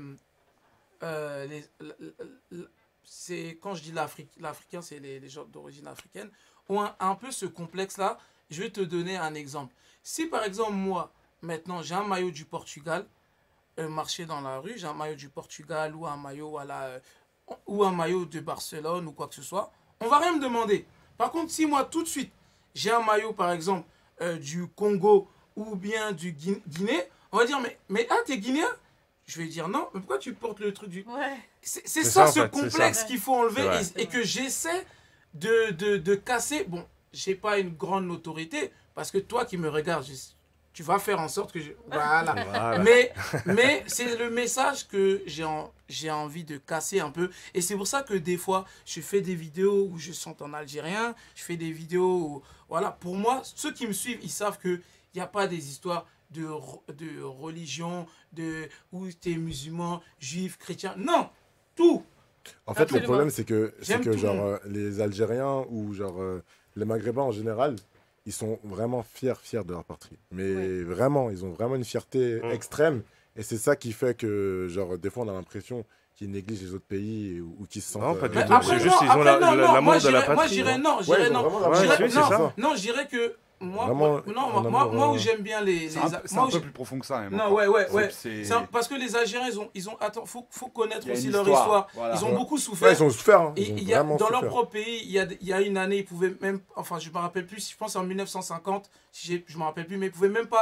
quand je dis l'Africain, c'est les gens d'origine africaine, ont un peu ce complexe-là. Je vais te donner un exemple. Si par exemple, moi, maintenant, j'ai un maillot du Portugal, marcher dans la rue, j'ai un maillot du Portugal ou un maillot, ou un maillot de Barcelone ou quoi que ce soit, on va rien me demander. Par contre, si moi, tout de suite, j'ai un maillot, par exemple, du Congo ou bien du Guinée, on va dire, mais t'es Guinéen? Je vais dire non, mais pourquoi tu portes le truc du... Ouais. C'est ça, ce complexe qu'il faut enlever et que j'essaie de casser. Bon, j'ai pas une grande notoriété, parce que toi qui me regardes, tu vas faire en sorte que voilà. Mais c'est le message que j'ai envie de casser un peu. Et c'est pour ça que des fois, je fais des vidéos où je chante en algérien, je fais des vidéos où... Voilà, pour moi, ceux qui me suivent, ils savent qu'il n'y a pas des histoires de religion, où tu es musulman, juif, chrétien. Non, tout. En fait, le problème, c'est que genre, les Algériens ou genre, les Maghrébins en général, ils sont vraiment fiers de leur patrie. Mais vraiment, ils ont vraiment une fierté extrême. Et c'est ça qui fait que, genre, des fois, on a l'impression qu'ils négligent les autres pays ou qu'ils se sentent... Non, pas du tout. C'est juste qu'ils ont l'amour de la patrie. Moi, je dirais non. Je dirais que... Moi où j'aime bien les... C'est un peu plus profond que ça. Même. Non, ouais. Parce que les Algériens, ils ont attends, faut connaître aussi leur histoire. Voilà. Ils ont beaucoup souffert. Ils ont souffert. Dans leur propre pays, il y a une année, ils pouvaient même... Enfin, je ne me rappelle plus, je pense en 1950, je ne me rappelle plus, mais ils ne pouvaient même pas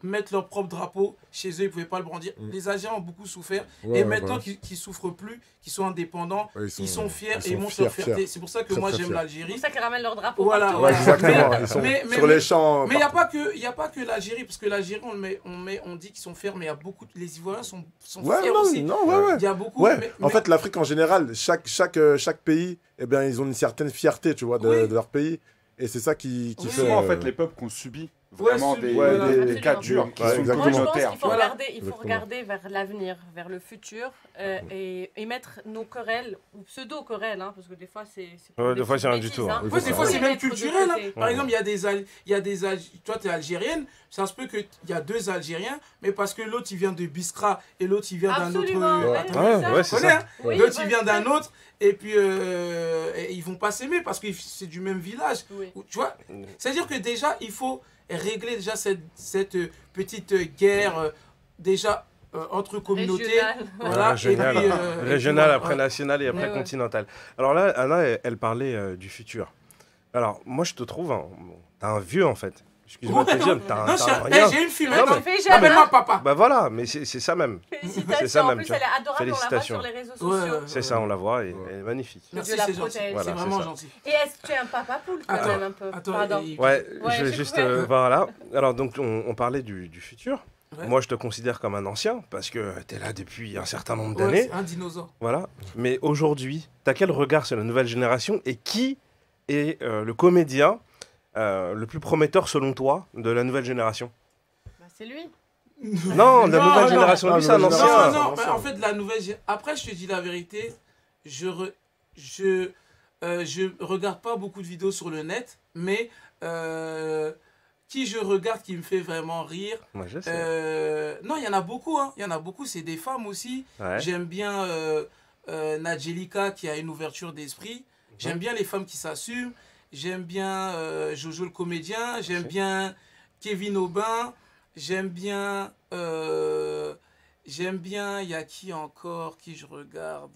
mettre leur propre drapeau chez eux, ils ne pouvaient pas le brandir. Les Algériens ont beaucoup souffert. Et maintenant qu'ils ne souffrent plus, qu'ils sont indépendants, ils sont fiers et ils montrent leur fierté. C'est pour ça que moi j'aime l'Algérie. C'est pour ça qu'ils ramènent leur drapeau. Voilà, exactement. Ils sont sur les champs. Mais il n'y a pas que l'Algérie, parce que l'Algérie, on dit qu'ils sont fiers, mais il y a beaucoup. Les Ivoiriens sont fiers aussi. Il y a beaucoup. En fait, l'Afrique en général, chaque pays, eh bien, ils ont une certaine fierté, tu vois, de leur pays. Et c'est ça qui fait... Souvent, en fait, les peuples qui ont subi vraiment des cas durs qui sont communautaires. Moi, je pense qu'il faut regarder vers l'avenir, vers le futur, et mettre nos querelles, ou pseudo-querelles, hein, parce que des fois, c'est des fois, c'est rien du tout. Hein. Des fois, c'est même culturel. Hein. Par exemple, il y a des toi, tu es algérienne, ça se peut qu'il y a deux Algériens, mais parce que l'autre, il vient de Biskra, et l'autre, il vient d'un autre... L'autre, il vient d'un autre, et puis ils vont pas s'aimer, parce que c'est du même village. Tu vois, c'est-à-dire que déjà, il faut régler déjà cette petite guerre déjà entre communautés. Régionale, après nationale et après continentale. Alors là, Anna, elle parlait du futur. Alors, moi, je te trouve, t'es un vieux, en fait. Excuse-moi de te dire, j'ai une fille maintenant, appelle-moi papa. Bah voilà, mais c'est ça même. C'est ça même. En plus, elle est adorable, on la voit sur les réseaux sociaux. C'est ça, on la voit et elle est magnifique. Merci, c'est gentil. C'est vraiment gentil. Et est-ce que tu es un papa poule quand même un peu? Pardon. Ouais, je vais juste... Voilà. Alors, donc, on parlait du futur. Moi, je te considère comme un ancien, parce que tu es là depuis un certain nombre d'années. Un dinosaure. Voilà. Mais aujourd'hui, tu as quel regard sur la nouvelle génération et qui est le comédien le plus prometteur selon toi de la nouvelle génération? C'est lui. Non, la nouvelle génération, lui, c'est un ancien. Non, en fait, la nouvelle génération... Après, je te dis la vérité, je regarde pas beaucoup de vidéos sur le net, mais qui je regarde qui me fait vraiment rire. Moi, je sais. Non, il y en a beaucoup, hein. Il y en a beaucoup, c'est des femmes aussi. J'aime bien Nadjelika qui a une ouverture d'esprit. J'aime bien les femmes qui s'assument. J'aime bien Jojo le comédien. J'aime bien Kevin Aubin. J'aime bien... il y a qui encore qui je regarde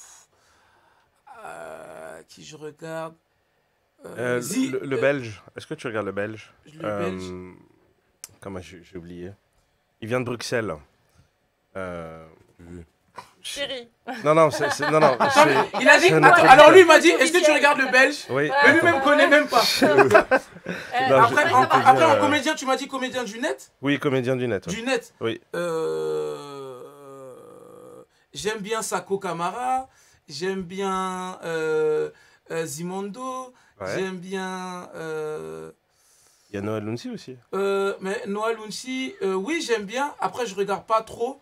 qui je regarde le belge. Est-ce que tu regardes le belge? Belge. Comment j'ai oublié. Il vient de Bruxelles. Chérie. Non. Il a dit. Alors lui, il m'a dit, est-ce que tu regardes le belge? Oui. Mais lui-même connaît même pas. Après, en comédien, tu m'as dit comédien du net? Oui, comédien du net. Du net. Oui. J'aime bien Sako Kamara. J'aime bien Zimondo. J'aime bien... Il y a Noah Lunsi aussi. Mais Noah Lunsi, oui, j'aime bien. Après, je regarde pas trop.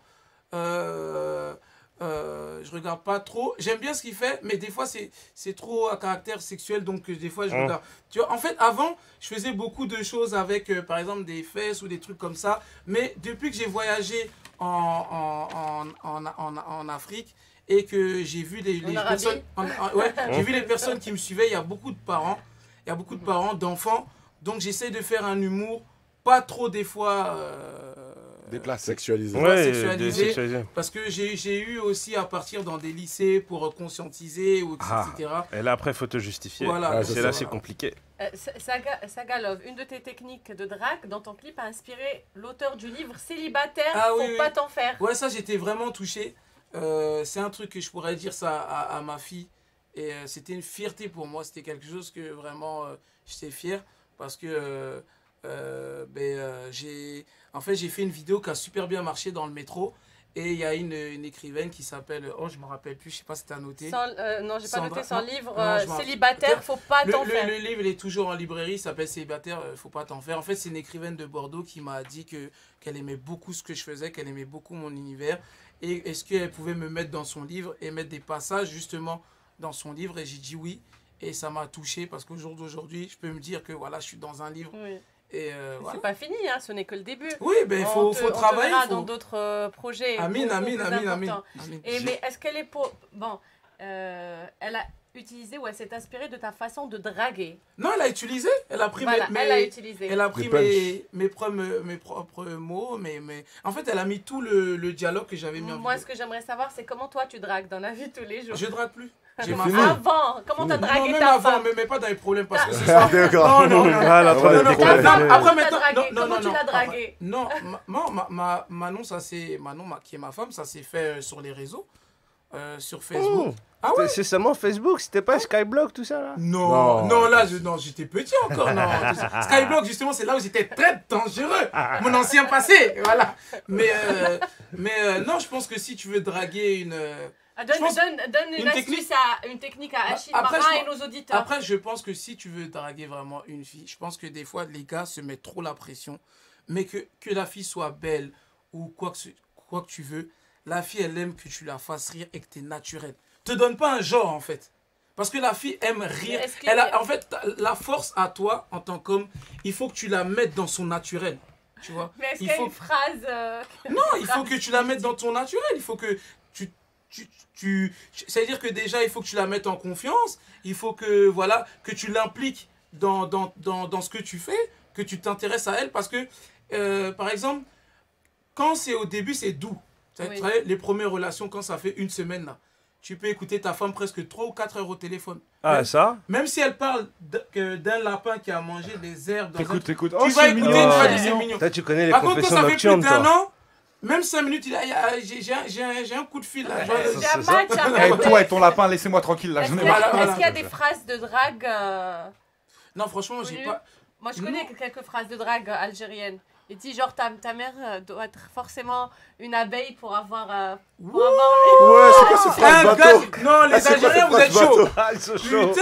Je regarde pas trop. J'aime bien ce qu'il fait, mais des fois, c'est trop à caractère sexuel. Donc, des fois, je regarde. Tu vois, en fait, avant, je faisais beaucoup de choses avec, par exemple, des fesses ou des trucs comme ça. Mais depuis que j'ai voyagé en Afrique, et que j'ai vu les personnes, j'ai vu les personnes qui me suivaient. Il y a beaucoup de parents, d'enfants. Donc j'essaie de faire un humour pas trop des fois sexualisé. Sexualisé. Parce que j'ai eu aussi à partir dans des lycées pour conscientiser, etc. Et là après, il faut te justifier. Voilà. C'est compliqué. Sagalov, une de tes techniques de drague dans ton clip a inspiré l'auteur du livre Célibataire, faut pas t'en faire. Ouais, ça j'étais vraiment touché. C'est un truc que je pourrais dire ça à ma fille. Et c'était une fierté pour moi. C'était quelque chose que vraiment j'étais fier. Parce que j'ai fait une vidéo qui a super bien marché dans le métro. Et il y a une écrivaine qui s'appelle... Oh, je ne me rappelle plus, je ne sais pas si tu as noté. Non, je n'ai pas noté son livre. Célibataire, faut pas t'en faire. Le livre, il est toujours en librairie, il s'appelle Célibataire, faut pas t'en faire. En fait, c'est une écrivaine de Bordeaux qui m'a dit qu'elle aimait beaucoup ce que je faisais, qu'elle aimait beaucoup mon univers. Et est-ce qu'elle pouvait me mettre dans son livre et mettre des passages justement dans son livre? Et j'ai dit oui. Et ça m'a touché parce qu'au jour d'aujourd'hui, je peux me dire que voilà, je suis dans un livre. Oui. Et voilà. C'est pas fini, hein, ce n'est que le début. Oui, ben il faut travailler. On te verra dans d'autres projets. Amin. Mais est-ce qu'elle est pour... Bon, elle a utilisé ou elle s'est inspirée de ta façon de draguer? Non, elle a utilisé. Elle a pris mes propres mots. En fait, elle a mis tout le dialogue que j'avais mis en vidéo. Moi, ce que j'aimerais savoir, c'est comment toi tu dragues dans la vie tous les jours. Je drague plus. J'ai ma femme. Avant, comment t'as dragué ta femme? Non, mais pas dans les problèmes parce que c'est ça. Non. Après maintenant, comment tu l'as dragué? Non, Manon, qui est ma femme, ça s'est fait sur les réseaux, sur Facebook. Ah ouais? C'est seulement Facebook, c'était pas Skyblock, tout ça là? Non, là, j'étais petit encore. Non. Skyblock, justement, c'est là où j'étais très dangereux. Mon ancien passé, voilà. Mais non, je pense que si tu veux draguer une... Donne une technique à Achille Marin et nos auditeurs. Après, je pense que si tu veux draguer vraiment une fille, je pense que des fois, les gars se mettent trop la pression. Mais que la fille soit belle ou quoi que tu veux, la fille, elle aime que tu la fasses rire et que tu es naturel. Te donne pas un genre, en fait. Parce que la fille aime rire. En fait, la force à toi, en tant qu'homme, il faut que tu la mettes dans son naturel. Tu vois? Mais est-ce qu'il y a une phrase... Non, il faut que tu la mettes dans ton naturel. Il faut que c'est-à-dire que déjà, il faut que tu la mettes en confiance. Il faut que, que tu l'impliques dans ce que tu fais, que tu t'intéresses à elle. Parce que, par exemple, quand c'est au début, c'est doux. Oui. Les premières relations, quand ça fait une semaine, là, tu peux écouter ta femme presque 3 ou 4 heures au téléphone. Même si elle parle d'un lapin qui a mangé des herbes. Écoute. Tu vas écouter, tu vas dire c'est mignon. Toi, tu connais les confessions nocturnes, toi. Par contre, quand ça fait plus d'un an, même 5 minutes, j'ai un coup de fil. Là. Toi et ton lapin, laissez-moi tranquille. Est-ce qu'il y a des phrases de drague Non, franchement, j'ai pas... Moi, je connais quelques phrases de drague algériennes. Il dit genre ta mère doit être forcément une abeille pour avoir... Ouais, c'est quoi ce phrase bateau? Non, les Algériens, vous êtes chauds. Ils sont chauds.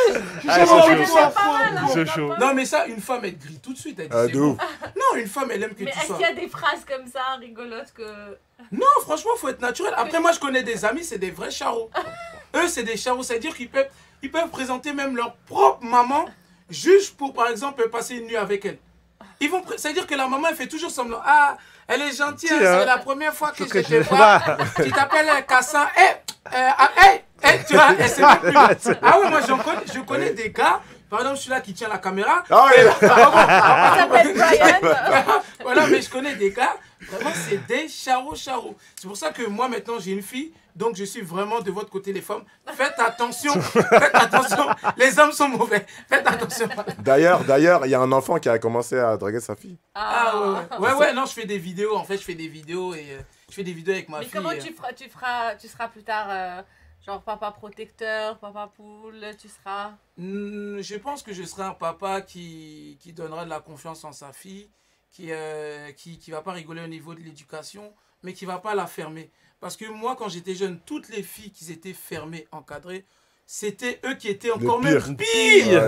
Putain, non, mais ça, une femme, elle grille tout de suite. Elle dit, bon. Non, une femme, elle aime que tu sois... Mais est-ce qu'il y a des phrases comme ça, rigolotes que... Non, franchement, il faut être naturel. Après, moi, je connais des amis, c'est des vrais charros. Eux, c'est des charros. C'est-à-dire qu'ils peuvent présenter même leur propre maman juste pour, par exemple, passer une nuit avec elle. C'est-à-dire que la maman, elle fait toujours semblant. Ah, elle est gentille, c'est la première fois que je te vois. Tu t'appelles Kassan. Tu vois, elle sait même plus. Ah oui, moi, je connais des gars, par exemple, celui-là qui tient la caméra. Ah oui. Il s'appelle Brian. Voilà, mais je connais des gars, vraiment, c'est des charros. C'est pour ça que moi, maintenant, j'ai une fille. Donc, je suis vraiment de votre côté, les femmes. Faites attention. Les hommes sont mauvais. Faites attention. D'ailleurs, il y a un enfant qui a commencé à draguer sa fille. Ouais, non, je fais des vidéos. En fait, je fais des vidéos avec ma fille. Mais comment tu seras plus tard genre papa protecteur, papa poule, tu seras... Je pense que je serai un papa qui donnera de la confiance en sa fille, qui va pas rigoler au niveau de l'éducation, mais qui va pas la fermer. Parce que moi, quand j'étais jeune, toutes les filles qui étaient fermées, encadrées, c'était eux qui étaient encore même pire.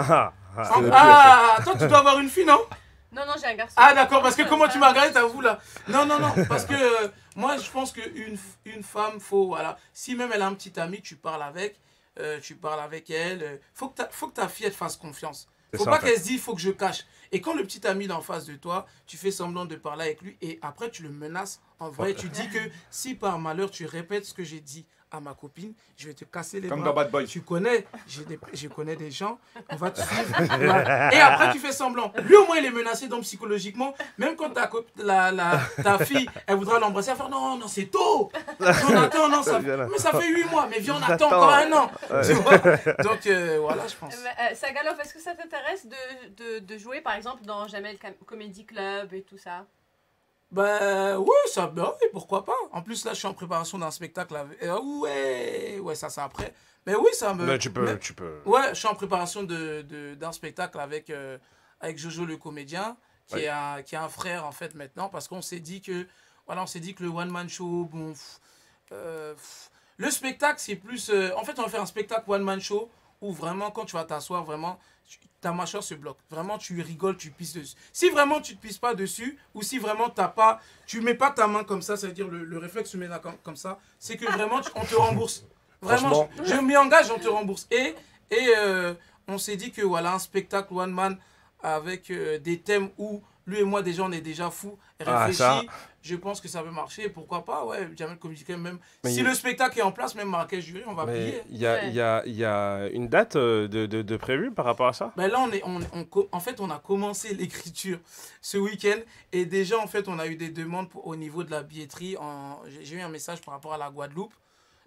Toi, tu dois avoir une fille, non? Non, j'ai un garçon. Ah, d'accord, parce que comment tu m'as regardé, t'avoues là? Non, parce que moi, je pense qu'une femme, voilà. Si même elle a un petit ami, tu parles avec elle. Faut que ta fille, elle te fasse confiance. Faut pas qu'elle se dise, il faut que je cache. Et quand le petit ami est en face de toi, tu fais semblant de parler avec lui et après tu le menaces. En vrai, tu dis que si par malheur tu répètes ce que j'ai dit à ma copine, je vais te casser les bras. Comme dans Bad Boy. Tu connais, je connais des gens, on va te suivre. Et après tu fais semblant. Lui au moins il est menacé, donc psychologiquement, même quand ta fille, elle voudra l'embrasser, elle va faire non, c'est tôt. On attend, mais ça fait 8 mois, mais viens, on attend encore 1 an. Tu vois. Donc voilà, je pense. Sagaloff, est-ce que ça t'intéresse de jouer par exemple dans Jamel Comedy Club et tout ça? Oui, pourquoi pas. En plus, là, je suis en préparation d'un spectacle. Ouais, ça, c'est après. Mais oui, ça me... Mais tu peux. Ouais, je suis en préparation d'un spectacle avec Jojo le comédien, qui est un frère, en fait, maintenant, parce qu'on s'est dit que le one-man show, bon... le spectacle, c'est plus... en fait, on va faire un spectacle one-man show où vraiment, quand tu vas t'asseoir, vraiment... ta mâchoire se bloque. Vraiment, tu rigoles, tu pisses dessus. Si vraiment tu ne te pisses pas dessus, ou si vraiment tu ne mets pas ta main comme ça, c'est-à-dire le réflexe se met là comme ça, c'est que vraiment, on te rembourse. Vraiment, je m'y engage, on te rembourse. Et on s'est dit que voilà, un spectacle one man avec des thèmes où lui et moi, déjà, on est déjà fous, réfléchis. Je pense que ça peut marcher. Pourquoi pas, ouais, Jamel Comedy Club, même. Mais si le spectacle est en place, même Marrakech Jury, on va plier. Il y a une date de prévue par rapport à ça? Là, en fait, on a commencé l'écriture ce week-end. Et déjà, en fait, on a eu des demandes au niveau de la billetterie. J'ai eu un message par rapport à la Guadeloupe.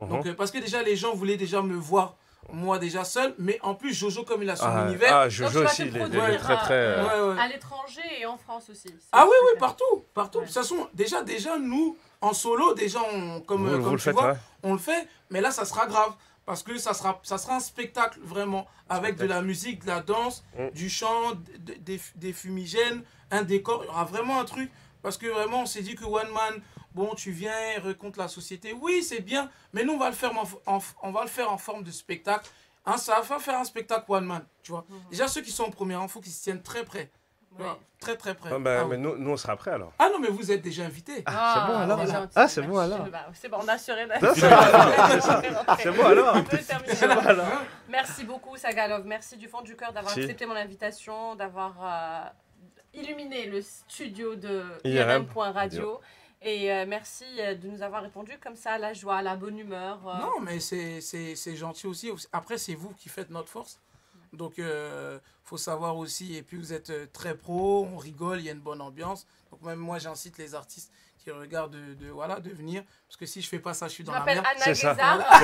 Donc, parce que déjà, les gens voulaient déjà me voir, moi déjà seul, mais en plus, Jojo, comme il a son univers. Jojo aussi, il est très, très. À l'étranger et en France aussi. Ah oui, partout. De toute façon, déjà, nous, en solo, déjà, comme tu vois, on le fait, mais là, ça sera grave. Parce que ça sera un spectacle, vraiment, avec de la musique, de la danse, du chant, des fumigènes, un décor. Il y aura vraiment un truc. Parce que vraiment, on s'est dit que One Man, bon, tu viens, raconte la société. Oui, c'est bien, mais nous, on va le faire en forme de spectacle. Hein, ça va faire un spectacle One Man, tu vois. Déjà, ceux qui sont en premier rang, il faut qu'ils se tiennent très près. Ouais. Très très prêt. Mais nous on sera prêts alors. Ah non mais vous êtes déjà invités. C'est bon alors. C'est bon alors. C'est bon, on a assuré. C'est bon alors. On peut terminer. Merci beaucoup Sagalov, merci du fond du cœur d'avoir accepté mon invitation, d'avoir illuminé le studio de IRM.radio. Et merci de nous avoir répondu comme ça, à la joie, à la bonne humeur. Non mais c'est gentil aussi. Après c'est vous qui faites notre force. Donc, faut savoir aussi, et puis vous êtes très pro, on rigole, il y a une bonne ambiance. Donc, même moi, j'incite les artistes qui regardent de venir. Parce que si je fais pas ça, je suis dans la merde. C'est ça.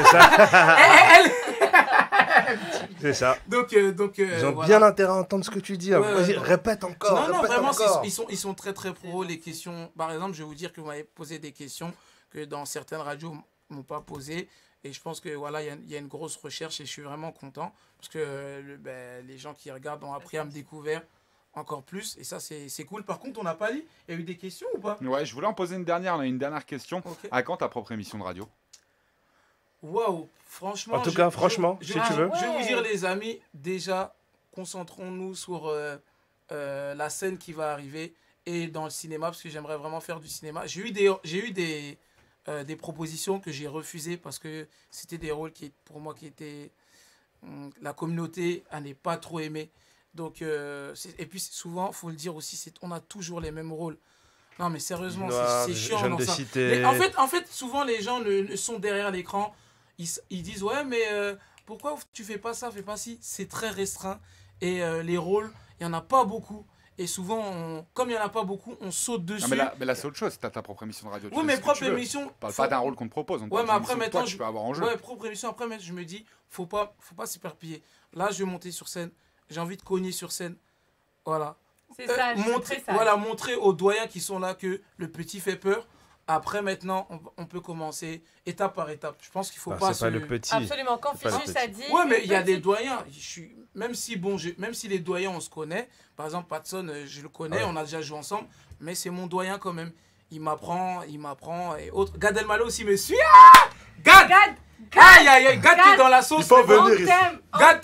C'est ça. Donc, ils ont bien intérêt à entendre ce que tu dis. Vas-y, répète encore. Non, vraiment, ils sont très très pro. Les questions, par exemple, je vais vous dire que vous m'avez posé des questions que dans certaines radios ne m'ont pas posées. Et je pense que voilà, il y a une grosse recherche et je suis vraiment content parce que les gens qui regardent ont appris à me découvrir encore plus et ça c'est cool. Par contre, on n'a pas dit, il y a eu des questions ou pas? Ouais, je voulais en poser une dernière. On a une dernière question. Okay. À quand ta propre émission de radio? Waouh, franchement. En tout cas, franchement, si tu veux. Je vais vous dire les amis, déjà concentrons-nous sur la scène qui va arriver et dans le cinéma parce que j'aimerais vraiment faire du cinéma. J'ai eu des propositions que j'ai refusées parce que c'était des rôles qui, pour moi, qui étaient... la communauté n'est pas trop aimée. Donc, et puis souvent, il faut le dire aussi, on a toujours les mêmes rôles. Non, mais sérieusement, c'est chiant. Dans ça. Mais en fait, souvent, les gens sont derrière l'écran. Ils disent, ouais, mais pourquoi tu fais pas ça, fais pas ci? C'est très restreint. Et les rôles, il n'y en a pas beaucoup. Et souvent, comme il n'y en a pas beaucoup, on saute dessus. Non, mais là c'est autre chose, c'est ta propre émission de radio. Oui, mais propre émission. On parle pas d'un rôle qu'on te propose. Ouais, mais après, maintenant, tu peux avoir en jeu. Ouais, propre émission. Après, je me dis, faut pas s'éparpiller. Là, je vais monter sur scène. J'ai envie de cogner sur scène. Voilà. C'est ça, montrer aux doyens qui sont là que le petit fait peur. Après, maintenant, on peut commencer étape par étape. Je pense qu'il faut pas c'est pas le petit. Absolument, Confucius a dit... Ouais, mais il y a des doyens. Même si les doyens, on se connaît. Par exemple, Patson, je le connais, on a déjà joué ensemble. Mais c'est mon doyen quand même. Il m'apprend et autres. Gad Elmaleh aussi me suit. Ah Gad Aïe, Gad qui est dans la sauce. Il faut venir ici. Gad.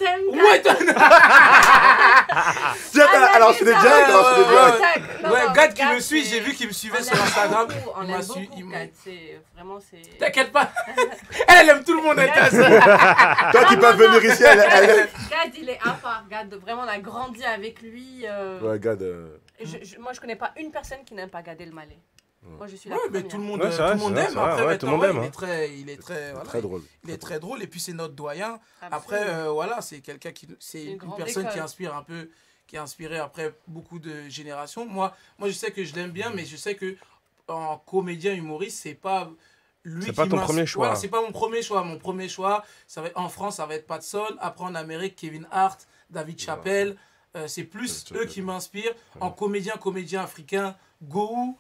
Alors, c'est des directs. Ouais, Gad qui me suit, j'ai vu qu'il me suivait sur Instagram. On aime beaucoup Gad, vraiment... T'inquiète pas, elle aime tout le monde, elle Toi qui peux venir ici, elle... Gad, il est à part. Gad, vraiment, on a grandi avec lui. Ouais, Gad... Moi, je connais pas une personne qui n'aime pas Gad Elmaleh. Moi, je suis là. Mais tout le monde aime. Après, tout le monde aime. Il est très drôle. Il est très drôle et puis c'est notre doyen. Après, voilà, c'est quelqu'un c'est une personne qui inspire un peu, qui a inspiré après beaucoup de générations. Moi, je sais que je l'aime bien, mais je sais que en comédien humoriste, c'est pas lui. C'est pas ton premier choix. Voilà, c'est pas mon premier choix. Mon premier choix, en France, ça va être Patson. Après, en Amérique, Kevin Hart, David Chappelle. C'est plus eux qui m'inspirent. En comédien africain, Gohou.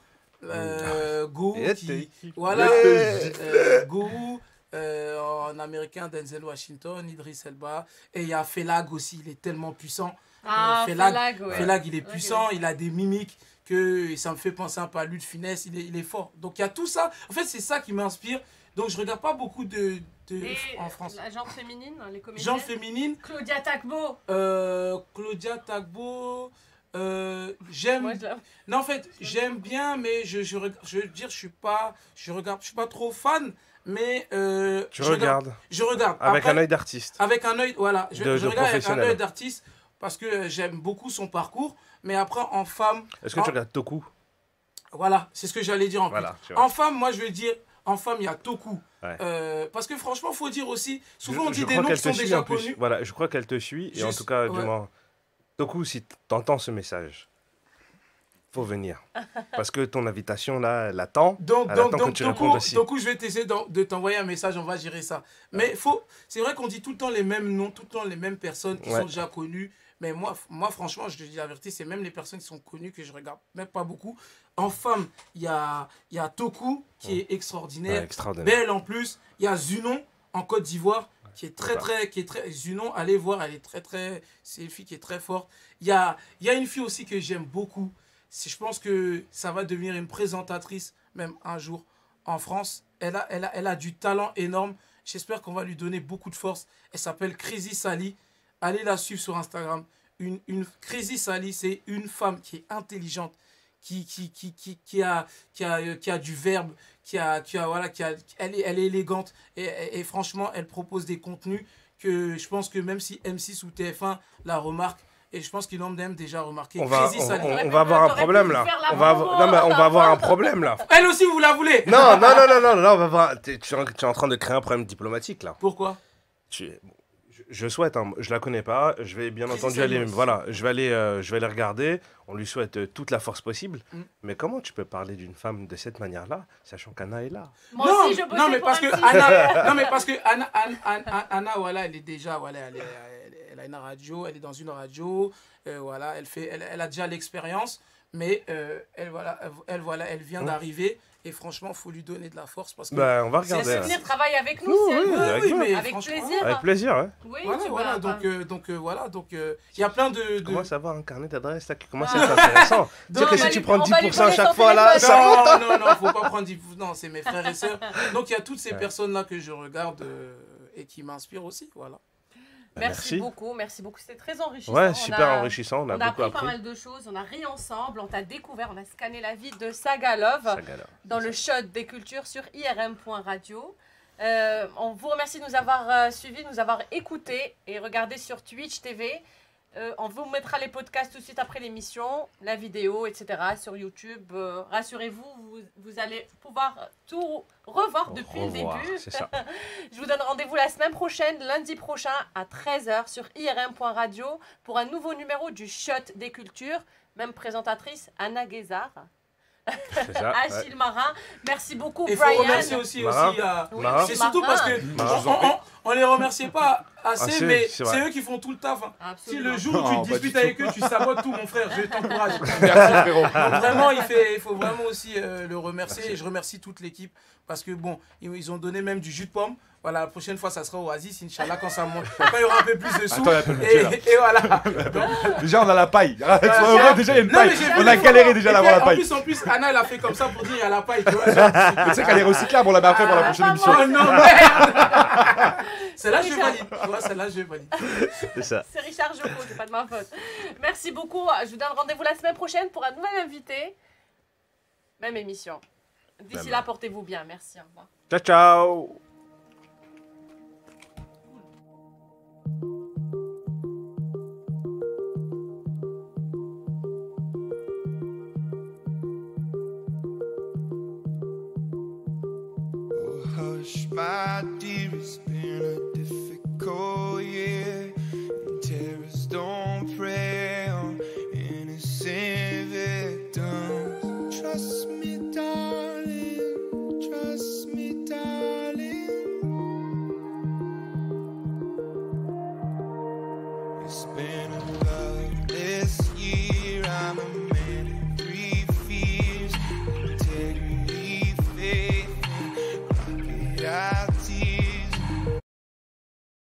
Gohou, en américain Denzel Washington, Idris Elba, et il y a Felag aussi, il est tellement puissant. Felag, il est puissant, il a des mimiques que ça me fait penser un peu à Luc de Finesse, il est fort. Donc il y a tout ça. En fait, c'est ça qui m'inspire. Donc je regarde pas beaucoup en France. La genre féminine, les comédiennes. Genre féminine. Claudia Tagbo. J'aime. Non, en fait, j'aime bien, mais je veux dire, je suis pas trop fan, mais je regarde. Avec un œil d'artiste. Avec un œil, voilà. Je regarde avec un œil d'artiste parce que j'aime beaucoup son parcours, mais après en femme. Est-ce que tu regardes Toku? Voilà, c'est ce que j'allais dire en plus. En femme, moi, je veux dire. En femme, il y a Toku. Ouais. Parce que franchement, il faut dire aussi, souvent on dit des noms qui sont déjà connus. Voilà, je crois qu'elle te suit. Et en tout cas, du moins, Toku, si tu entends ce message, faut venir. Parce que ton invitation, là, elle attend. Donc, que tu répondes aussi. Du coup, je vais essayer de t'envoyer un message, on va gérer ça. Mais c'est vrai qu'on dit tout le temps les mêmes noms, tout le temps les mêmes personnes qui sont déjà connues. Mais moi, franchement, je te dis la vérité, c'est même les personnes qui sont connues que je regarde même pas beaucoup. En femme, il y a Toku, qui est extraordinaire. Belle en plus. Il y a Zunon, en Côte d'Ivoire, qui est très... Zunon, allez voir, elle est très... C'est une fille qui est très forte. Il y a une fille aussi que j'aime beaucoup. Je pense que ça va devenir une présentatrice, même un jour, en France. Elle a du talent énorme. J'espère qu'on va lui donner beaucoup de force. Elle s'appelle Crazy Sally. Allez la suivre sur Instagram. Crazy Sally, c'est une femme qui est intelligente, qui a du verbe, elle est élégante. Et franchement, elle propose des contenus que je pense que même si M6 ou TF1 la remarquent, et je pense qu'ils l'ont même déjà remarqué. On va avoir un problème là. On va avoir un problème là. Elle aussi, vous la voulez? Non, on va voir. Tu es en train de créer un problème diplomatique là. Pourquoi? Je souhaite, hein, je la connais pas. Je vais bien entendu aller, je vais aller regarder. On lui souhaite toute la force possible. Mais comment tu peux parler d'une femme de cette manière-là, sachant qu'Anna est là? Moi aussi, je bossais non, mais pour parce que Anna, voilà, elle est déjà, voilà, elle a une radio, elle est dans une radio, voilà, elle a déjà l'expérience, mais elle vient d'arriver. Et franchement, il faut lui donner de la force parce que... on va regarder. C'est venir travailler avec nous, avec plaisir. Avec plaisir, ouais. Oui, voilà, donc il y a plein de... Je commence à avoir un carnet d'adresses là qui commence à être intéressant. Dire que si tu prends 10% à chaque fois là, ça compte. Non, faut pas prendre 10%. Non, c'est mes frères et sœurs. Donc il y a toutes ces personnes-là que je regarde et qui m'inspirent aussi, voilà. Merci beaucoup, c'était très enrichissant. Ouais, super enrichissant, on a beaucoup appris. Pas mal de choses, on a ri ensemble, on t'a découvert, on a scanné la vie de Sagalov dans le shot des cultures sur irm.radio. On vous remercie de nous avoir suivis, de nous avoir écoutés et regardés sur Twitch TV. On vous mettra les podcasts tout de suite après l'émission, la vidéo, etc. sur YouTube. Rassurez-vous, vous allez pouvoir tout revoir depuis le début. Ça. Je vous donne rendez-vous la semaine prochaine, lundi prochain à 13h sur irm.radio pour un nouveau numéro du Shot des Cultures. Même présentatrice, Anna Guézard. Achille Marin, merci beaucoup Brian. Il faut remercier aussi c'est surtout parce que on les remerciait pas assez, mais c'est eux qui font tout le taf. Si le jour où tu te disputes avec eux, tu sabotes tout, mon frère, je t'encourage. Merci frérot. Donc vraiment, il faut vraiment aussi le remercier. Et je remercie toute l'équipe parce que bon, ils ont donné même du jus de pomme. Voilà, la prochaine fois, ça sera Oasis, Inch'Allah, quand ça monte. Quand il y aura un peu plus de sous. Et voilà. Déjà, on a la paille. Déjà, il y a une paille. On a galéré déjà à avoir la paille. En plus, Anna, elle a fait comme ça pour dire il y a la paille. Tu sais qu'elle est recyclable, on la met après pour la prochaine émission. Oh non, merde. Celle-là, je valide. Tu vois, celle-là, je valide. C'est ça. C'est Richard Joko, c'est pas de ma faute. Merci beaucoup. Je vous donne rendez-vous la semaine prochaine pour un nouvel invité. Même émission. D'ici là, portez-vous bien. Merci. Au revoir. Ciao, ciao. My dear, it's been a difficult year, and terrorists don't prey on innocent victims. Trust me, darling, trust me, darling. It's been a love